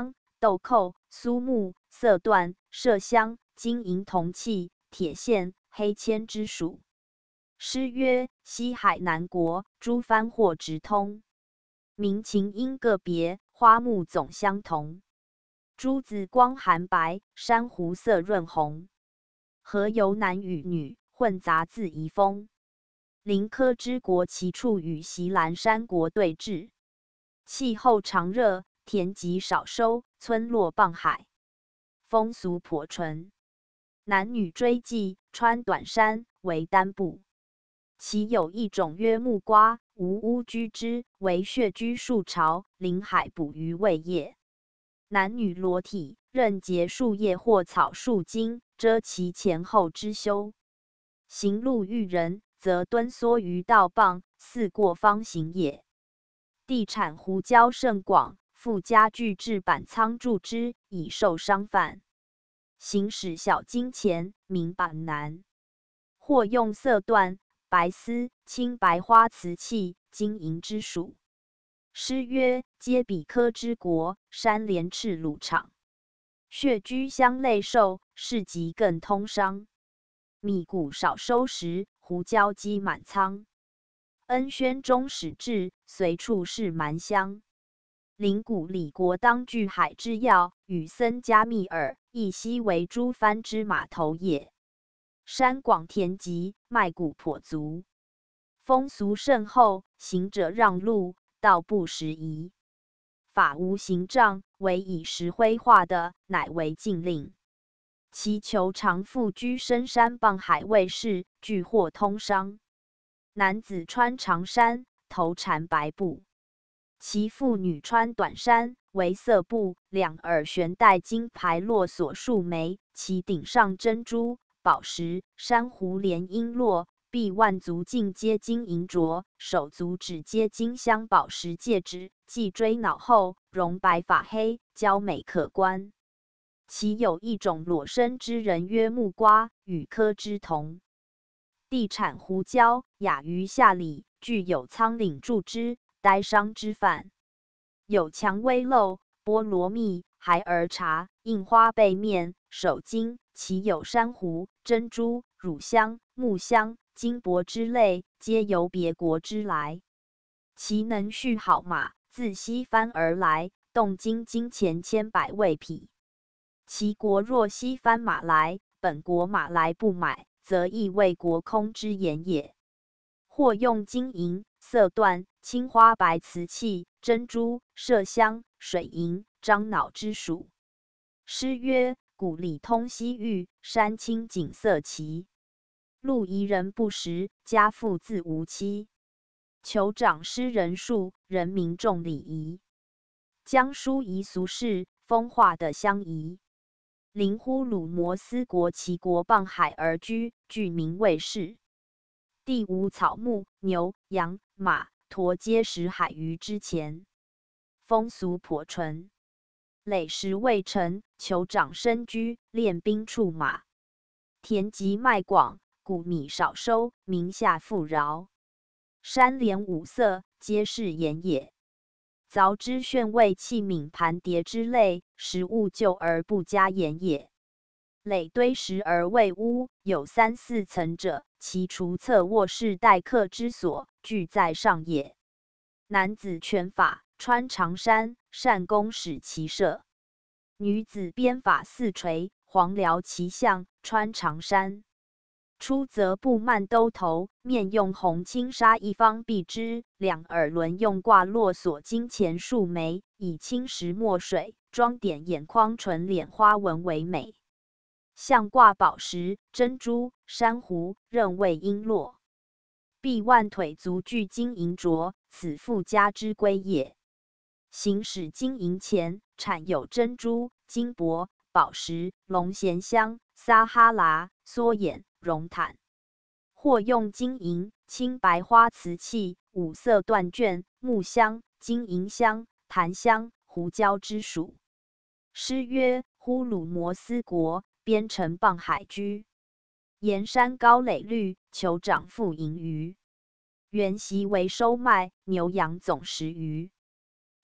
豆蔻、苏木、色缎、麝香、金银铜器、铁线、黑铅之属。诗曰：西海南国，诸藩或直通。民情因个别，花木总相同。珠子光寒白，珊瑚色润红。何由男与女，混杂自宜风。林科之国其处与锡兰山国对峙，气候常热，田瘠少收，村落傍海，风俗颇淳。男女追忌，穿短衫，为单布。其有一种曰木瓜，无屋居之，为穴居数朝，临海捕鱼为业。男女裸体，任结树叶或草树茎，遮其前后之修。行路遇人，则蹲缩于道傍，似过方行也。地产胡椒甚广，附家具置板仓筑之，以受商贩。行使小金钱，名板南。或用色缎、白丝、青白花瓷器、金银之属。诗曰：皆比科之国，山连赤鲁场。穴居相类兽，市集更通商。米谷少收时，胡椒积满仓。恩宣中始至，随处是蛮乡。灵谷李国当据海之要，与僧加密耳，亦悉为诸藩之码头也。山广田瘠，麦谷颇足。风俗甚厚，行者让路，道不拾遗。法无刑杖，唯以石灰画的，乃为禁令。其酋长富居深山傍海卫士，俱获通商。男子穿长衫，头缠白布；其妇女穿短衫，为色布，两耳悬戴金牌络锁数枚，其顶上珍珠、宝石、珊瑚连璎珞，臂腕足尽皆金银镯，手足指皆金镶宝石戒指，髻椎脑后，容白发黑，娇美可观。其有一种裸身之人曰木瓜，与科之同。地产胡椒，雅于下里，具有仓廪筑之，呆商之范。有蔷薇漏、菠萝蜜、孩儿茶、印花被面、手巾，其有珊瑚、珍珠、乳香、木香、金箔之类，皆由别国之来。其能畜好马，自西番而来，动金钱千百未匹。其国若西番马来，本国马来不买，则亦为国空之言也。或用金银、色缎、青花白瓷器、珍珠、麝香、水银、樟脑之属。诗曰：谷里通西域，山清景色奇。路夷人不识，家父自无妻。酋长施仁术，人民重礼仪。江疏夷俗事，风化的相宜。临呼鲁摩斯国，其国傍海而居，居民卫士。地无草木，牛、羊、马、驼皆食海鱼之前。风俗颇淳。累时未成，酋长身居，练兵处马。田瘠麦广，谷米少收，民下富饶。山连五色，皆是盐也。凿之炫味器皿盘碟之类，食物旧而不加盐也。垒堆石而未屋，有3、4层者，其厨厕卧室待客之所，俱在上也。男子全发，穿长衫，善弓使其射。女子编发4垂，黄鹩其项，穿长衫。出则布幔兜头，面用红青纱一方蔽之，两耳轮用挂络锁金钱数枚，以青石墨水装点眼眶唇脸花纹为美。项挂宝石、珍珠、珊瑚，任为璎珞。臂腕腿足具金银镯，此附加之规也。行使金银钱，产有珍珠、金箔、宝石、龙涎香、撒哈拉、梭眼、绒毯。或用金银、青白花瓷器、五色缎绢、木香、金银香、檀香、胡椒之属。诗曰：呼鲁摩斯国，边城傍海居。沿山高垒绿，酋长富盈余。原习为收麦，牛羊总10余。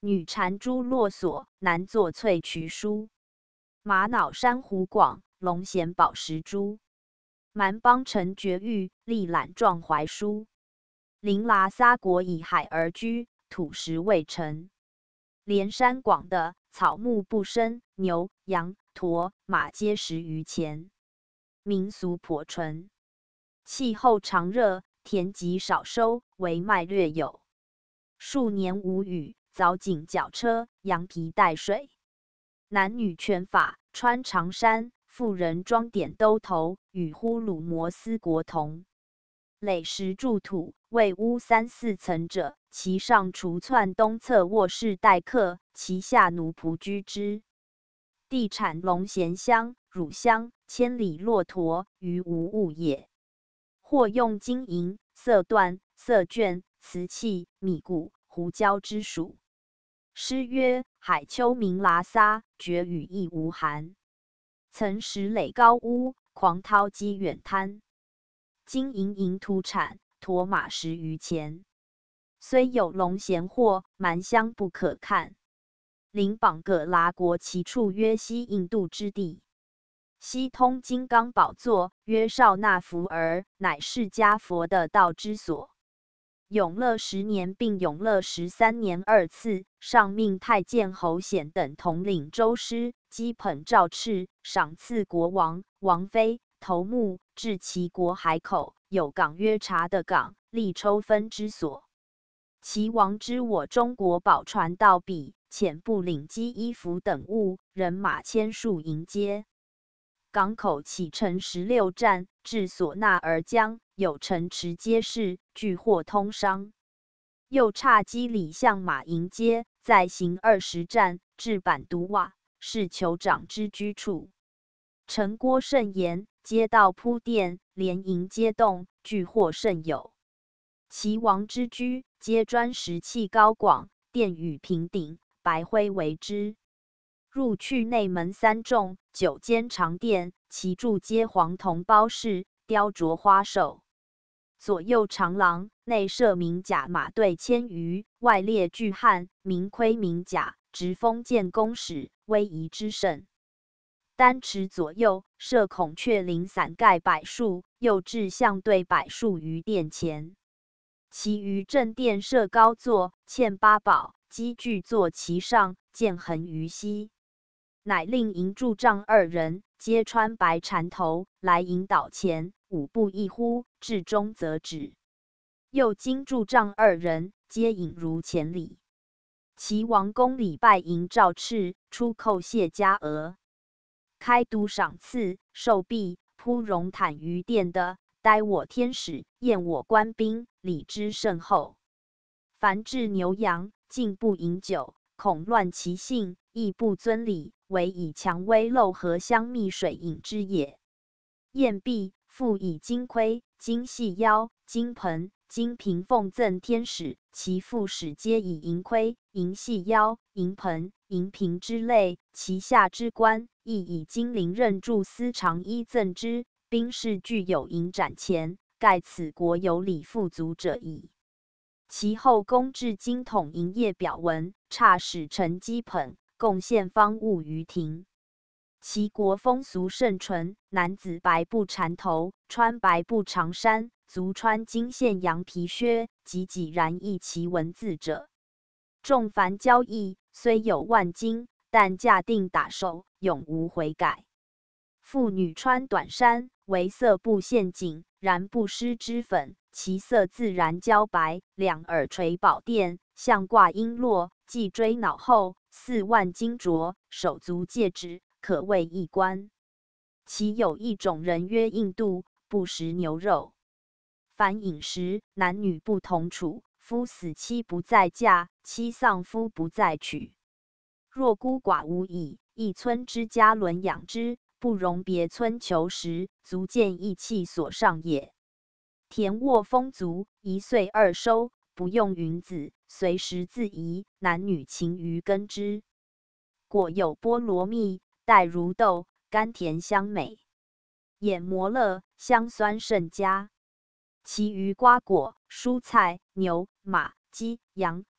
女缠珠络索，男作翠磲书。玛瑙珊瑚广，龙衔宝石珠。蛮邦陈绝域，力揽壮怀书。临剌撒国以海而居，土石未成。连山广的，草木不生，牛、羊、驼、马皆食于前。民俗颇纯。气候常热，田瘠少收，唯麦略有。数年无雨，凿井绞车，羊皮带水。男女全法，穿长衫，妇人装点兜头，与呼鲁摩斯国同。垒石筑土，为屋3、4层者，其上除窜东侧卧室待客，其下奴仆居之。地产龙涎香、乳香，千里骆驼，于无物也。或用金银、色缎、色绢、瓷器、米谷、胡椒之属。诗曰：海丘明剌撒，绝雨亦无寒。曾石垒高屋，狂涛激远滩。金银银土产，驮马10余前。虽有龙衔或，蛮乡不可看。邻榜葛剌国，其处曰西印度之地。西通金刚宝座，曰少那福儿，乃释迦佛的道之所。永乐10年并永乐13年2次，上命太监侯显等统领州师，击捧诏敕，赏赐国王、王妃、头目，至其国海口，有港曰察的港，立抽分之所。其王知我中国宝船到彼，遣部领机衣服等物，人马千数迎接。港口启程16站，至所纳而将，有城池街市，俱获通商。又差机礼向马迎接，再行20站，至板独瓦，是酋长之居处。城郭甚严，街道铺垫，连营街洞，俱获甚有。其王之居，皆砖石砌高广，殿宇平顶，白灰为之。入去内门3重，9间长殿，其柱皆黄铜包饰，雕琢花兽。左右长廊，内设明甲马队1000余，外列巨汉，名盔明甲，直封建公使，威仪之盛。丹池左右设孔雀翎伞盖100数，右置象对100数于殿前。其余正殿设高座，嵌八宝，积具坐其上，剑横于膝。乃令营助杖2人，皆穿白缠头，来引导前，5步一呼，至中则止。又经助杖2人，皆引如前礼。其王公礼拜迎诏敕，出叩谢加额。开读赏赐，受币，铺绒毯于殿的，待我天使，宴我官兵，礼之甚厚。凡至牛羊，尽不饮酒，恐乱其性，亦不遵礼，唯以蔷薇漏和香蜜水饮之也。宴毕，复以金盔、金细腰、金盆、金瓶奉赠天使，其副使皆以银盔、银细腰、银盆、银瓶之类，其下之官亦以金鳞刃铸丝长衣赠之。兵士具有银斩钱，盖此国有礼富足者矣。其后公制金筒营业表文，差使臣击捧，贡献方物于庭。其国风俗甚纯，男子白布缠头，穿白布长衫，足穿金线羊皮靴，及己然译其文字者。众凡交易，虽有万金，但价定打售，永无悔改。妇女穿短衫，为色布陷阱，然不施脂粉，其色自然焦白。两耳垂宝殿，项挂璎珞，髻椎脑后，4万金镯，手足戒指，可谓一官。其有一种人曰印度，不食牛肉。凡饮食，男女不同处，夫死妻不再嫁，妻丧夫不再娶。若孤寡无已，一村之家轮养之，不容别村求食，足见义气所上也。田沃丰足，1岁2收，不用云子，随时自宜，男女勤于耕之。果有菠萝蜜，带如豆，甘甜香美，眼摩乐，香酸甚佳。其余瓜果、蔬菜、牛、马、鸡、羊、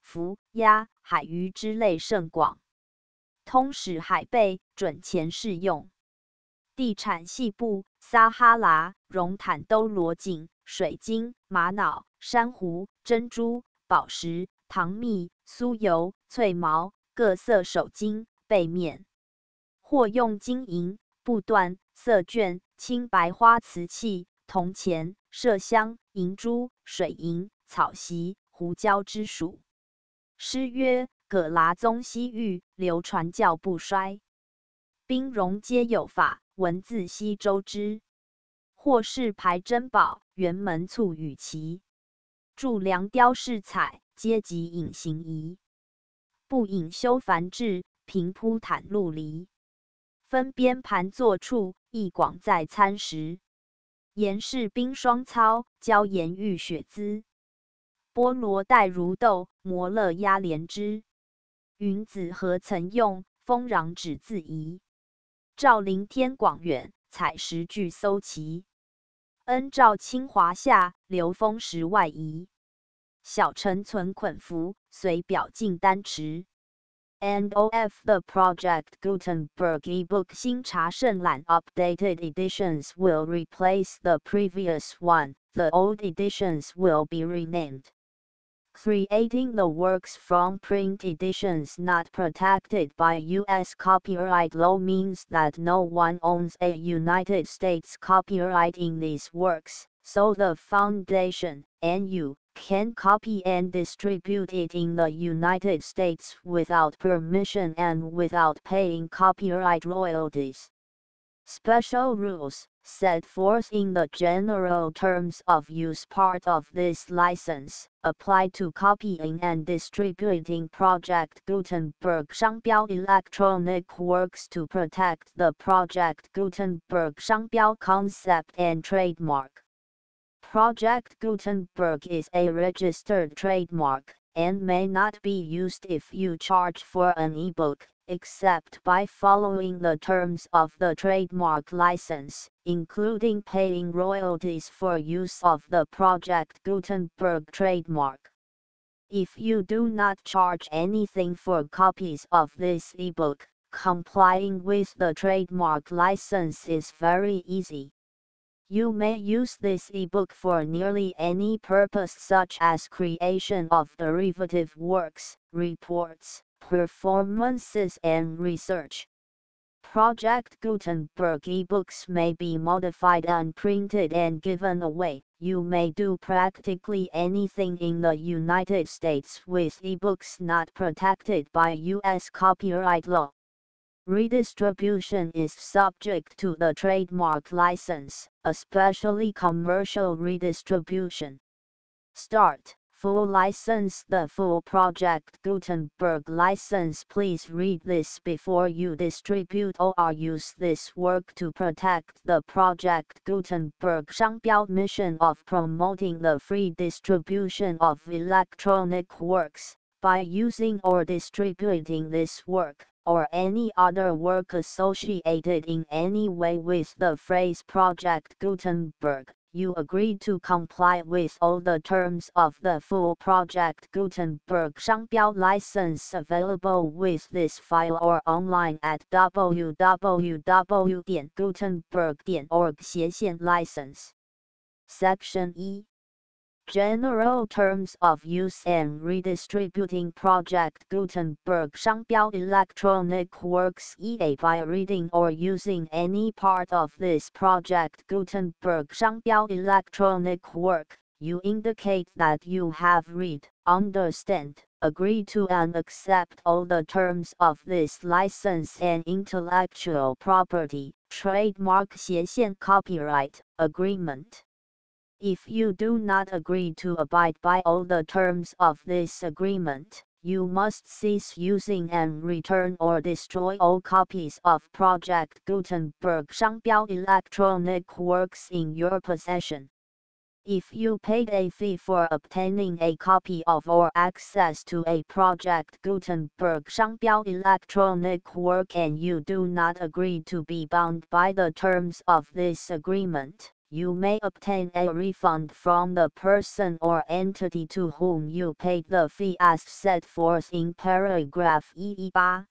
福、鸭、海鱼之类甚广，通使海贝准钱适用。地产细部，撒哈拉、绒毯兜罗锦、水晶、玛瑙、珊瑚、珍珠、宝石、糖蜜、酥油、翠毛、各色手巾、被面，或用金银、布缎、色绢、青白花瓷器、铜钱、麝香、银珠、水银、草席、胡椒之属。诗曰：葛剌宗西域，流传教不衰。兵戎皆有法，文字悉周之。或是排珍宝，辕门簇羽旗。柱梁雕饰彩，阶级隐形仪。不隐修繁制，平铺袒露离。分边盘坐处，一广在餐食。岩饰冰霜操，椒盐玉雪滋。菠萝带如豆，摩勒压莲枝。云子何曾用，风壤只自疑。照临天广远，采石具搜奇。恩照清华下，流风时外移。小臣存捆服，随表进丹池。End of the Project Gutenberg ebook 新查圣览 updated editions will replace the previous one. The old editions will be renamed. Creating the works from print editions not protected by U.S. copyright law means that no one owns a United States copyright in these works, so the Foundation, NU, can copy and distribute it in the United States without permission and without paying copyright royalties. Special rules, set forth in the general terms of use part of this license, apply to copying and distributing Project Gutenberg 商标 electronic works to protect the Project Gutenberg 商标 concept and trademark. Project Gutenberg is a registered trademark, and may not be used if you charge for an ebook, except by following the terms of the trademark license, including paying royalties for use of the Project Gutenberg trademark. If you do not charge anything for copies of this ebook, complying with the trademark license is very easy. You may use this ebook for nearly any purpose such as creation of derivative works, reports, performances and research. Project Gutenberg ebooks may be modified and printed and given away. You may do practically anything in the United States with ebooks not protected by U.S. copyright law. Redistribution is subject to the trademark license, especially commercial redistribution. Start. Full license. The full Project Gutenberg license. Please read this before you distribute or use this work to protect the Project Gutenberg 商标 mission of promoting the free distribution of electronic works, by using or distributing this work, or any other work associated in any way with the phrase Project Gutenberg. You agree to comply with all the terms of the full Project Gutenberg 商标 license available with this file or online at www.gutenberg.org/license. Section E. General terms of use and redistributing Project Gutenberg 商标 electronic works. EA. By reading or using any part of this Project Gutenberg 商标 electronic work, you indicate that you have read, understand, agree to and accept all the terms of this license and intellectual property, trademark copyright agreement. If you do not agree to abide by all the terms of this agreement, you must cease using and return or destroy all copies of Project Gutenberg 商标 electronic works in your possession. If you paid a fee for obtaining a copy of or access to a Project Gutenberg 商标 electronic work and you do not agree to be bound by the terms of this agreement, you may obtain a refund from the person or entity to whom you paid the fee as set forth in paragraph EE8.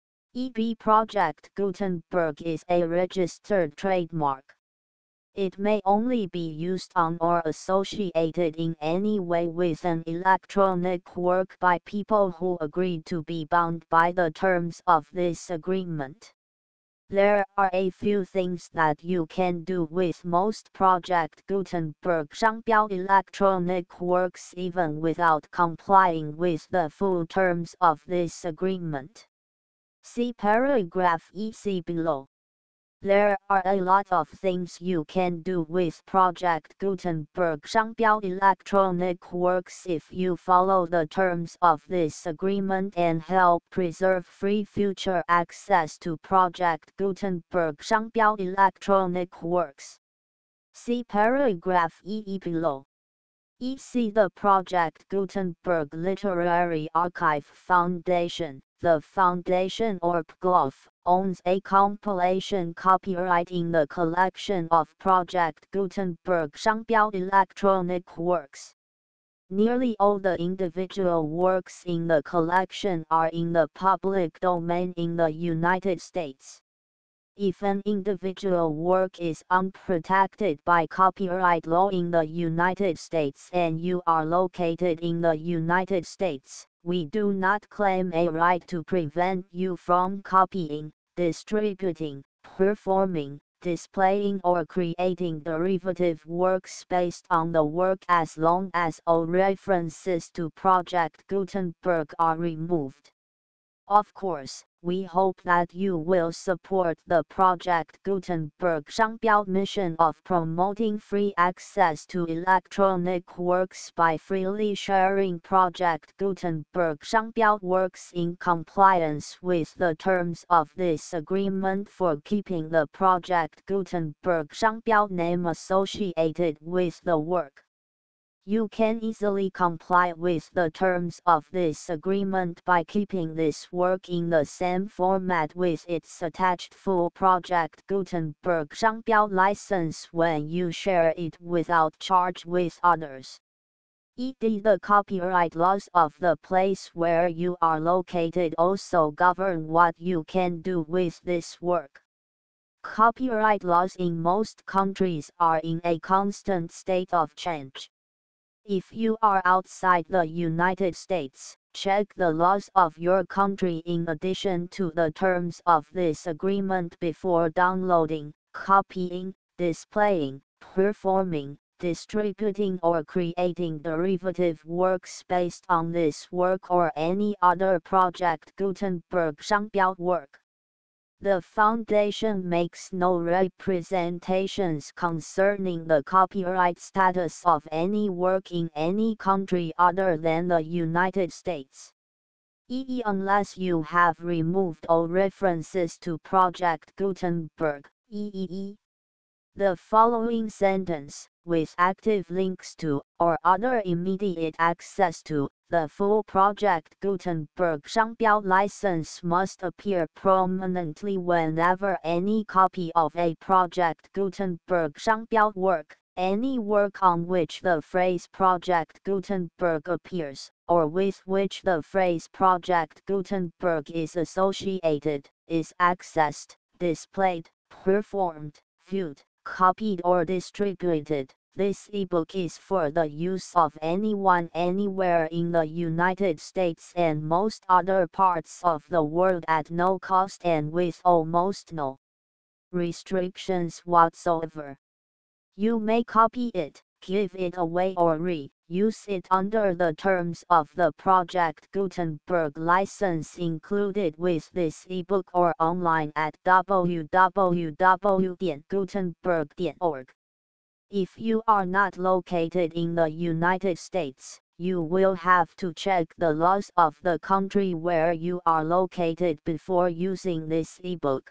EB Project Gutenberg is a registered trademark. It may only be used on or associated in any way with an electronic work by people who agreed to be bound by the terms of this agreement. There are a few things that you can do with most Project Gutenberg 商标 electronic works even without complying with the full terms of this agreement. See paragraph EC below. There are a lot of things you can do with Project Gutenberg 商标 electronic works if you follow the terms of this agreement and help preserve free future access to Project Gutenberg 商标 electronic works. See paragraph EE below. EC The Project Gutenberg Literary Archive Foundation, the foundation or PGLOF, owns a compilation copyright in the collection of Project Gutenberg 商标 electronic works. Nearly all the individual works in the collection are in the public domain in the United States. If an individual work is unprotected by copyright law in the United States and you are located in the United States, we do not claim a right to prevent you from copying, distributing, performing, displaying or creating derivative works based on the work as long as all references to Project Gutenberg are removed. Of course, we hope that you will support the Project Gutenberg 商标 mission of promoting free access to electronic works by freely sharing Project Gutenberg 商标 works in compliance with the terms of this agreement for keeping the Project Gutenberg 商标 name associated with the work. You can easily comply with the terms of this agreement by keeping this work in the same format with its attached full Project Gutenberg 商标 license when you share it without charge with others. ED The copyright laws of the place where you are located also govern what you can do with this work. Copyright laws in most countries are in a constant state of change. If you are outside the United States, check the laws of your country in addition to the terms of this agreement before downloading, copying, displaying, performing, distributing or creating derivative works based on this work or any other Project Gutenberg 商标 work. The foundation makes no representations concerning the copyright status of any work in any country other than the United States. Unless you have removed all references to Project Gutenberg, The following sentence, with active links to, or other immediate access to, the full Project Gutenberg 商标 license must appear prominently whenever any copy of a Project Gutenberg 商标 work, any work on which the phrase Project Gutenberg appears, or with which the phrase Project Gutenberg is associated, is accessed, displayed, performed, viewed, copied or distributed. This ebook is for the use of anyone anywhere in the United States and most other parts of the world at no cost and with almost no restrictions whatsoever. You may copy it, give it away or use it under the terms of the Project Gutenberg license included with this ebook or online at www.gutenberg.org. If you are not located in the United States, you will have to check the laws of the country where you are located before using this ebook.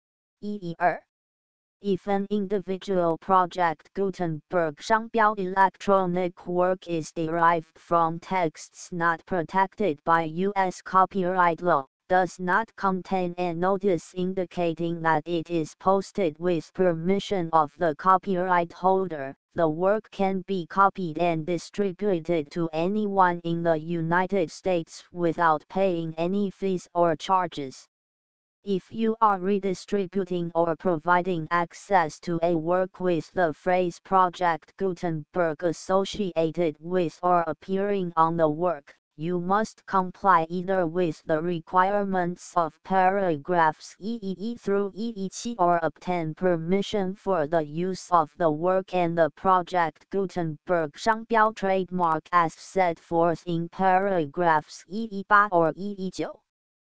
If an individual Project Gutenberg 商标 electronic work is derived from texts not protected by U.S. copyright law, does not contain a notice indicating that it is posted with permission of the copyright holder, the work can be copied and distributed to anyone in the United States without paying any fees or charges. If you are redistributing or providing access to a work with the phrase Project Gutenberg associated with or appearing on the work, you must comply either with the requirements of paragraphs EE through EE7 or obtain permission for the use of the work and the Project Gutenberg 商标 trademark as set forth in paragraphs EE8 or EE9.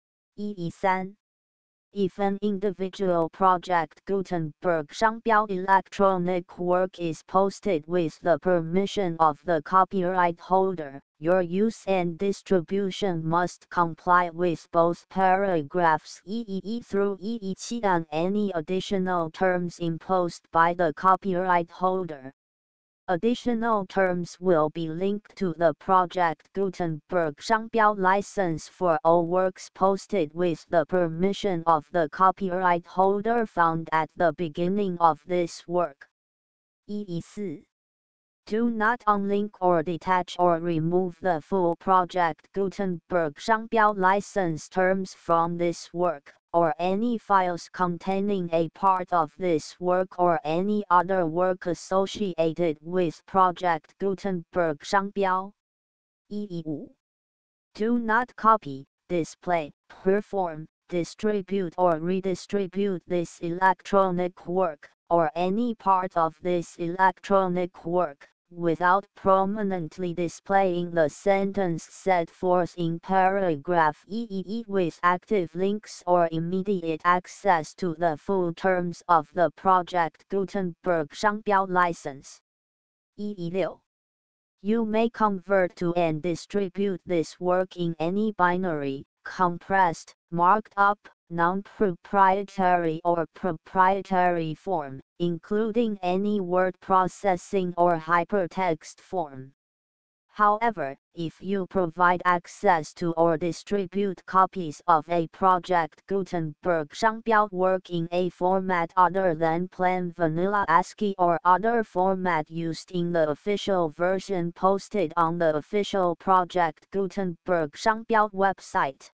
EE3. If an individual Project Gutenberg 商标 electronic work is posted with the permission of the copyright holder, your use and distribution must comply with both paragraphs EE through EE7 and any additional terms imposed by the copyright holder. Additional terms will be linked to the Project Gutenberg 商标 license for all works posted with the permission of the copyright holder found at the beginning of this work. EE4. Do not unlink or detach or remove the full Project Gutenberg 商标 license terms from this work, or any files containing a part of this work or any other work associated with Project Gutenberg 商标. EE5. Do not copy, display, perform, distribute or redistribute this electronic work, or any part of this electronic work, without prominently displaying the sentence set forth in paragraph EE with active links or immediate access to the full terms of the Project Gutenberg 商标 license. EE6. You may convert to and distribute this work in any binary, compressed, marked up, non-proprietary or proprietary form, including any word processing or hypertext form. However, if you provide access to or distribute copies of a Project Gutenberg 商标 work in a format other than plain vanilla ASCII or other format used in the official version posted on the official Project Gutenberg 商标 website,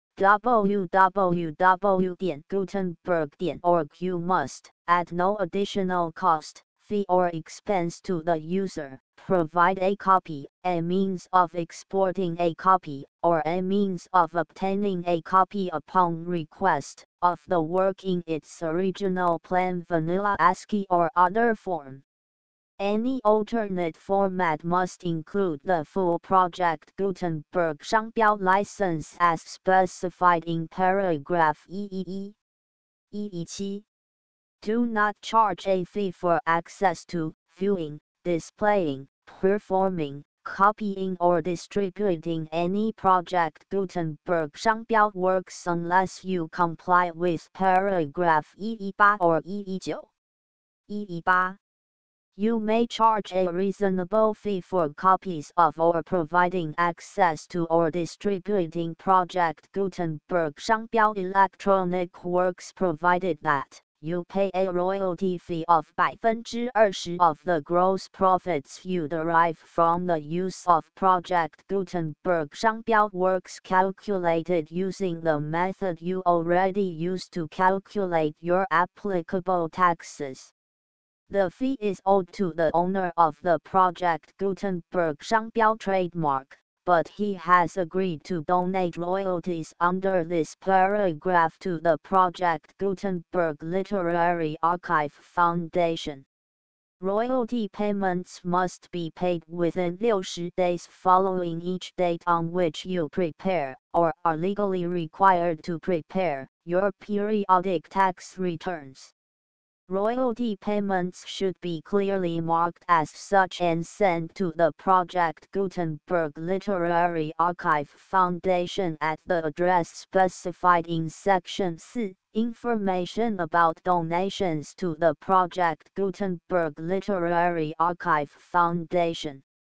www.gutenberg.org, you must, at no additional cost, fee or expense to the user, provide a copy, a means of exporting a copy, or a means of obtaining a copy upon request, of the work in its original plain vanilla ASCII or other form. Any alternate format must include the full Project Gutenberg 商标 license as specified in paragraph EE. EE7. Do not charge a fee for access to, viewing, displaying, performing, copying or distributing any Project Gutenberg 商标 works unless you comply with paragraph EE8 or EE9. EE8. You may charge a reasonable fee for copies of or providing access to or distributing Project Gutenberg 商标 electronic works provided that you pay a royalty fee of 20% of the gross profits you derive from the use of Project Gutenberg 商标 works calculated using the method you already used to calculate your applicable taxes. The fee is owed to the owner of the Project Gutenberg 商标 trademark, but he has agreed to donate royalties under this paragraph to the Project Gutenberg Literary Archive Foundation. Royalty payments must be paid within 60 days following each date on which you prepare, or are legally required to prepare, your periodic tax returns. Royalty payments should be clearly marked as such and sent to the Project Gutenberg Literary Archive Foundation at the address specified in Section 4. Information about donations to the Project Gutenberg Literary Archive Foundation.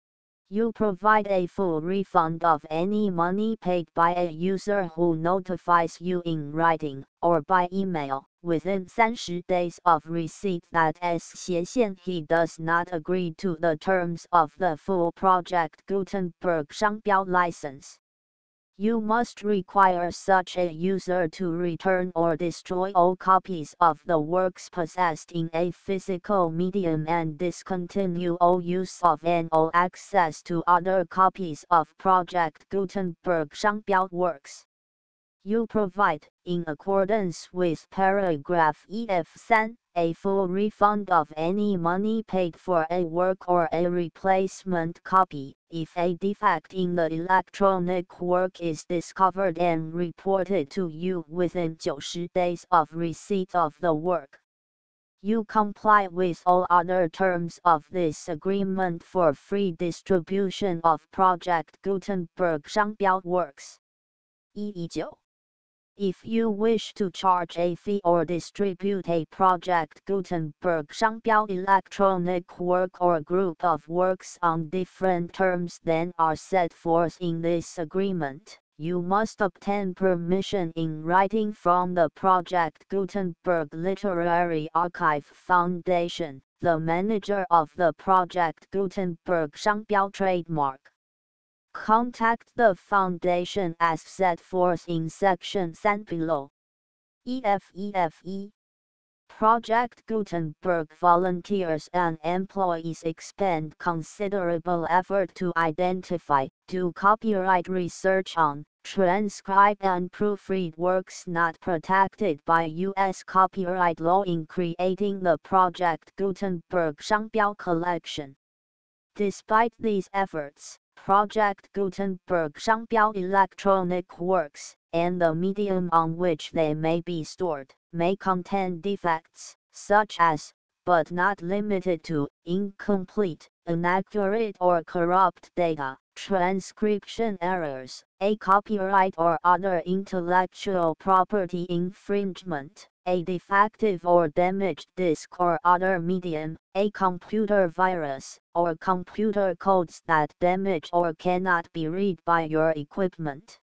You provide a full refund of any money paid by a user who notifies you in writing or by email within 30 days of receipt that he does not agree to the terms of the full Project Gutenberg 商标 license. You must require such a user to return or destroy all copies of the works possessed in a physical medium and discontinue all use of and all access to other copies of Project Gutenberg 商标 works. You provide, in accordance with paragraph EF3, a full refund of any money paid for a work or a replacement copy, if a defect in the electronic work is discovered and reported to you within 90 days of receipt of the work. You comply with all other terms of this agreement for free distribution of Project Gutenberg 商标 works. 119. If you wish to charge a fee or distribute a Project Gutenberg 商标 electronic work or group of works on different terms than are set forth in this agreement, you must obtain permission in writing from the Project Gutenberg Literary Archive Foundation, the manager of the Project Gutenberg 商标 trademark. Contact the foundation as set forth in section 3 below. EFE. Project Gutenberg volunteers and employees expend considerable effort to identify, do copyright research on, transcribe and proofread works not protected by U.S. copyright law in creating the Project Gutenberg 商标 collection. Despite these efforts, Project Gutenberg 商标 electronic works, and the medium on which they may be stored, may contain defects, such as, but not limited to, incomplete, inaccurate or corrupt data, transcription errors, a copyright or other intellectual property infringement, a defective or damaged disk or other medium, a computer virus, or computer codes that damage or cannot be read by your equipment.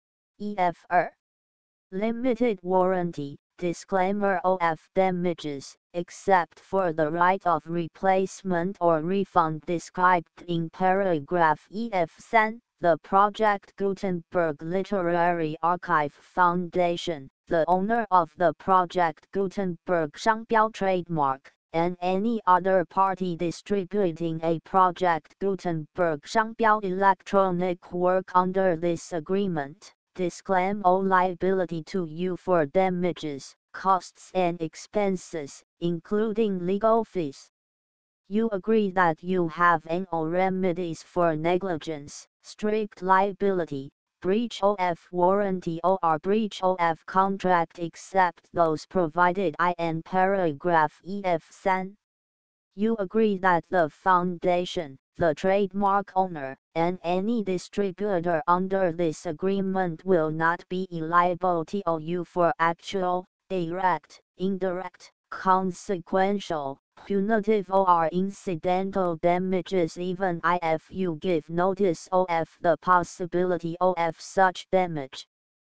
EFR. Limited warranty. Disclaimer of damages, except for the right of replacement or refund described in paragraph EF3, the Project Gutenberg Literary Archive Foundation, the owner of the Project Gutenberg 商标 trademark, and any other party distributing a Project Gutenberg 商标 electronic work under this agreement, disclaim all liability to you for damages, costs and expenses, including legal fees. You agree that you have all remedies for negligence, strict liability, breach of warranty or breach of contract except those provided in paragraph EF3. You agree that the foundation, the trademark owner, and any distributor under this agreement will not be liable to you for actual, direct, indirect, consequential, punitive or incidental damages even if you give notice of the possibility of such damage.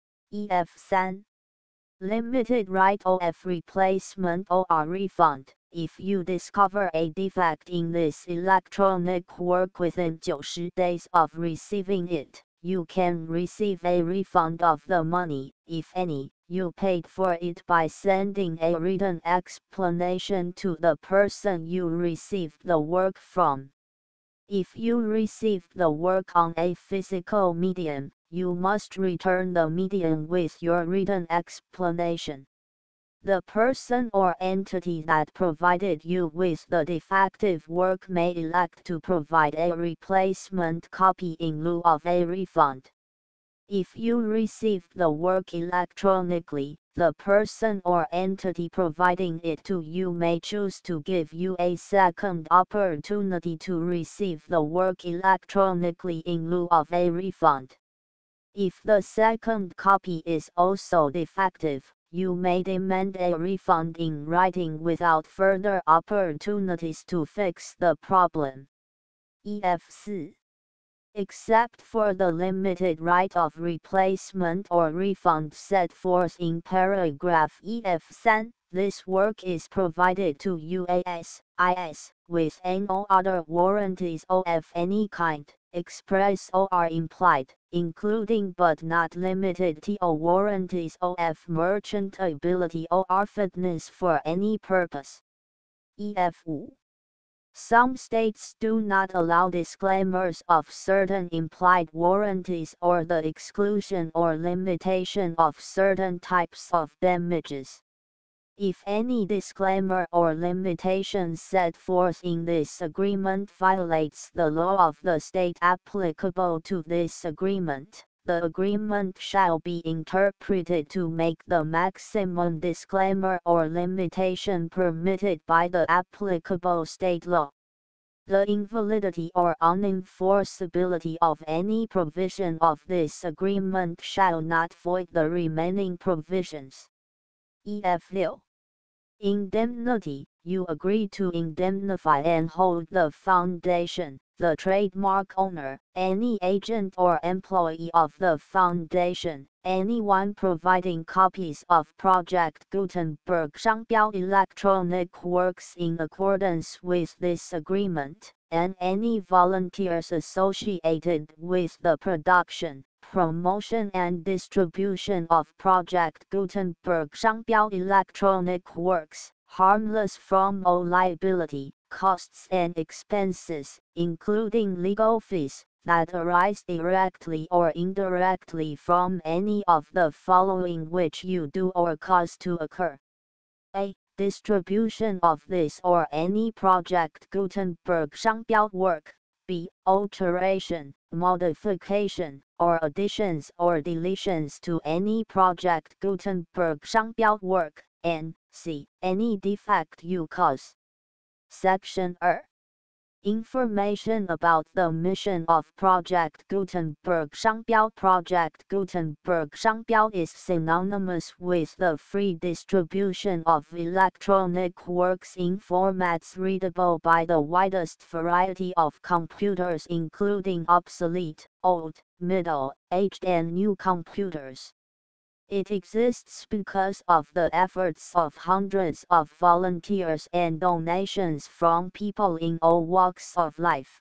EF3. Limited right of replacement or refund. If you discover a defect in this electronic work within 90 days of receiving it, you can receive a refund of the money, if any, you paid for it by sending a written explanation to the person you received the work from. If you received the work on a physical medium, you must return the medium with your written explanation. The person or entity that provided you with the defective work may elect to provide a replacement copy in lieu of a refund. If you received the work electronically, the person or entity providing it to you may choose to give you a second opportunity to receive the work electronically in lieu of a refund. If the second copy is also defective, you may demand a refund in writing without further opportunities to fix the problem. EF4. except for the limited right of replacement or refund set forth in paragraph EF3. This work is provided to UASIS with no other warranties of any kind, express or implied, including but not limited to warranties of merchantability or fitness for any purpose. EF5. Some states do not allow disclaimers of certain implied warranties or the exclusion or limitation of certain types of damages. If any disclaimer or limitation set forth in this agreement violates the law of the state applicable to this agreement, the agreement shall be interpreted to make the maximum disclaimer or limitation permitted by the applicable state law. The invalidity or unenforceability of any provision of this agreement shall not void the remaining provisions. EF6. Indemnity. You agree to indemnify and hold the foundation, the trademark owner, any agent or employee of the foundation, anyone providing copies of Project Gutenberg 商标 electronic works in accordance with this agreement, and any volunteers associated with the production, promotion and distribution of Project Gutenberg 商标 electronic works, harmless from all liability, costs and expenses, including legal fees, that arise directly or indirectly from any of the following which you do or cause to occur. A. Distribution of this or any Project Gutenberg 商标 work. B. Alteration, modification, or additions or deletions to any Project Gutenberg 商标 work, and C. Any defect you cause. Section 2. Information about the mission of Project Gutenberg 商标 Project Gutenberg 商标 is synonymous with the free distribution of electronic works in formats readable by the widest variety of computers including obsolete, old, middle-aged and new computers. It exists because of the efforts of hundreds of volunteers and donations from people in all walks of life.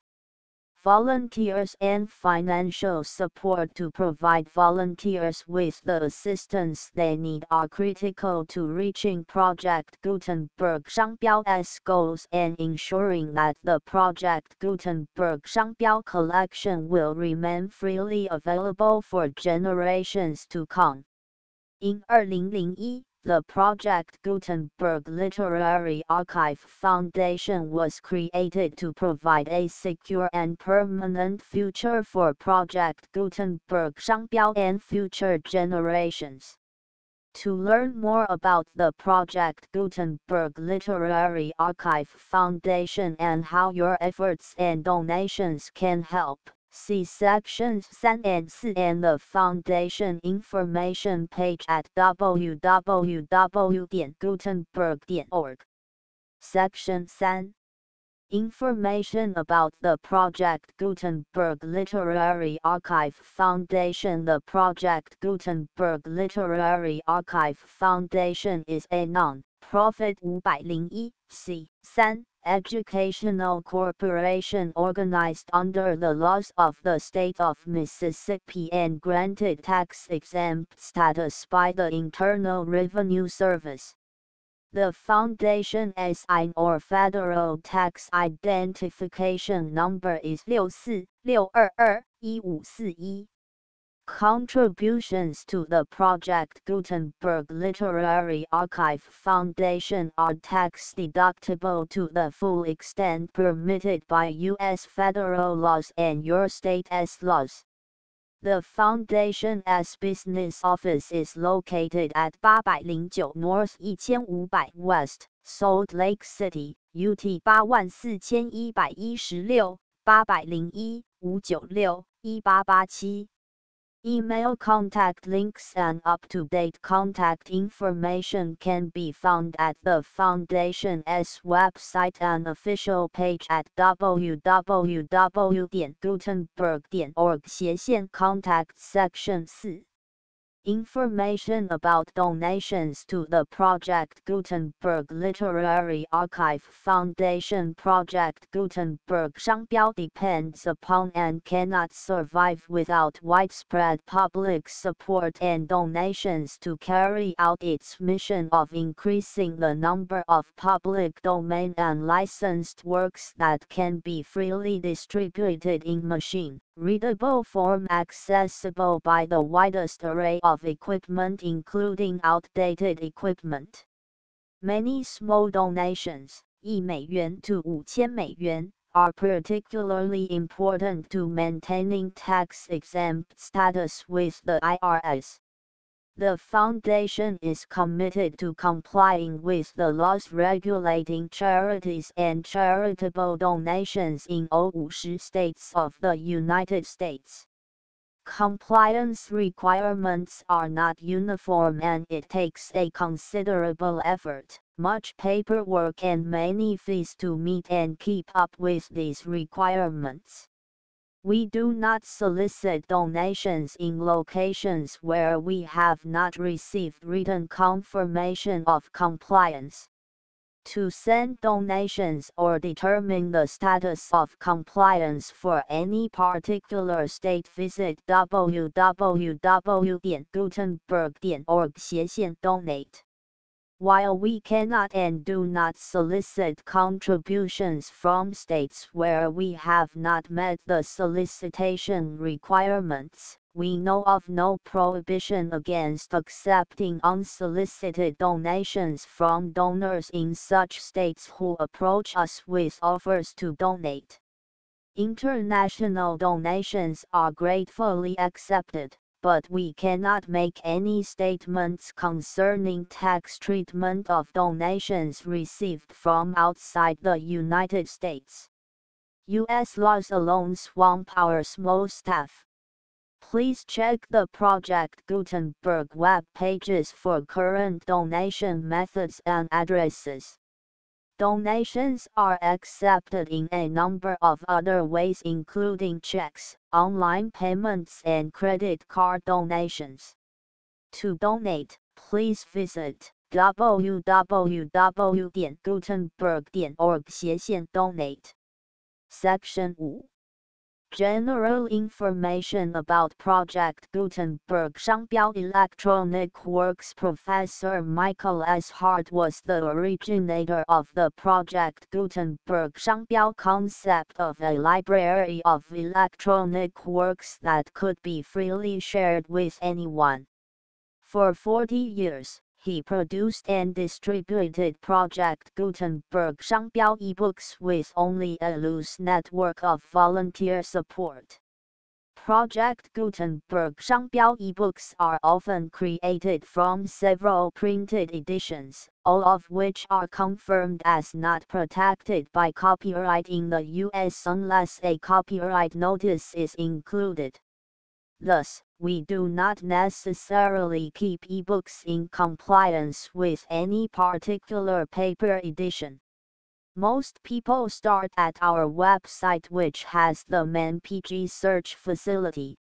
Volunteers and financial support to provide volunteers with the assistance they need are critical to reaching Project Gutenberg 商标's goals and ensuring that the Project Gutenberg 商标 collection will remain freely available for generations to come. In 2001, the Project Gutenberg Literary Archive Foundation was created to provide a secure and permanent future for Project Gutenberg 商标 and future generations. To learn more about the Project Gutenberg Literary Archive Foundation and how your efforts and donations can help, see sections 3 and 4 and the Foundation information page at www.gutenberg.org. Section 3. Information about the Project Gutenberg Literary Archive Foundation. The Project Gutenberg Literary Archive Foundation is a non-profit 501(c)(3) educational corporation organized under the laws of the state of Mississippi and granted tax-exempt status by the Internal Revenue Service. The Foundation SIN or Federal Tax Identification Number is 646221541. Contributions to the Project Gutenberg Literary Archive Foundation are tax-deductible to the full extent permitted by U.S. federal laws and your state's laws. The Foundation's business office is located at 809 North 1500 West, Salt Lake City, UT 84116, 801-596-1887. Email contact links and up-to-date contact information can be found at the Foundation's website and official page at www.gutenberg.org/contact section 4. Information about donations to the Project Gutenberg Literary Archive Foundation. Project Gutenberg 商标 depends upon and cannot survive without widespread public support and donations to carry out its mission of increasing the number of public domain and licensed works that can be freely distributed in machine-readable form accessible by the widest array of equipment including outdated equipment. Many small donations, $1to $5,000, are particularly important to maintaining tax-exempt status with the IRS. The Foundation is committed to complying with the laws regulating charities and charitable donations in all 50 states of the United States. Compliance requirements are not uniform and it takes a considerable effort, much paperwork and many fees to meet and keep up with these requirements. We do not solicit donations in locations where we have not received written confirmation of compliance. To send donations or determine the status of compliance for any particular state, visit www.gutenberg.org/donate. While we cannot and do not solicit contributions from states where we have not met the solicitation requirements, we know of no prohibition against accepting unsolicited donations from donors in such states who approach us with offers to donate. International donations are gratefully accepted, but we cannot make any statements concerning tax treatment of donations received from outside the United States. U.S. laws alone swamp our small staff. Please check the Project Gutenberg web pages for current donation methods and addresses. Donations are accepted in a number of other ways including checks, online payments and credit card donations. To donate, please visit www.gutenberg.org/donate. Section 5. General information about Project Gutenberg 商标 Electronic Works. Professor Michael S. Hart was the originator of the Project Gutenberg 商标 concept of a library of electronic works that could be freely shared with anyone. For 40 years, he produced and distributed Project Gutenberg 商标 ebooks with only a loose network of volunteer support. Project Gutenberg 商标 ebooks are often created from several printed editions, all of which are confirmed as not protected by copyright in the U.S. unless a copyright notice is included. Thus, we do not necessarily keep ebooks in compliance with any particular paper edition. Most people start at our website, which has the ManPG search facility,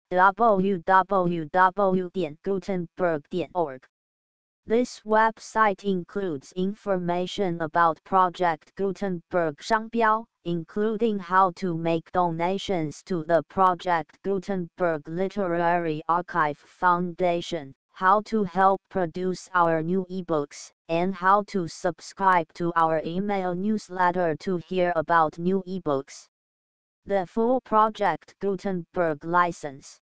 www.gutenberg.org. This website includes information about Project Gutenberg 商标, including how to make donations to the Project Gutenberg Literary Archive Foundation, how to help produce our new ebooks, and how to subscribe to our email newsletter to hear about new ebooks. The full Project Gutenberg license.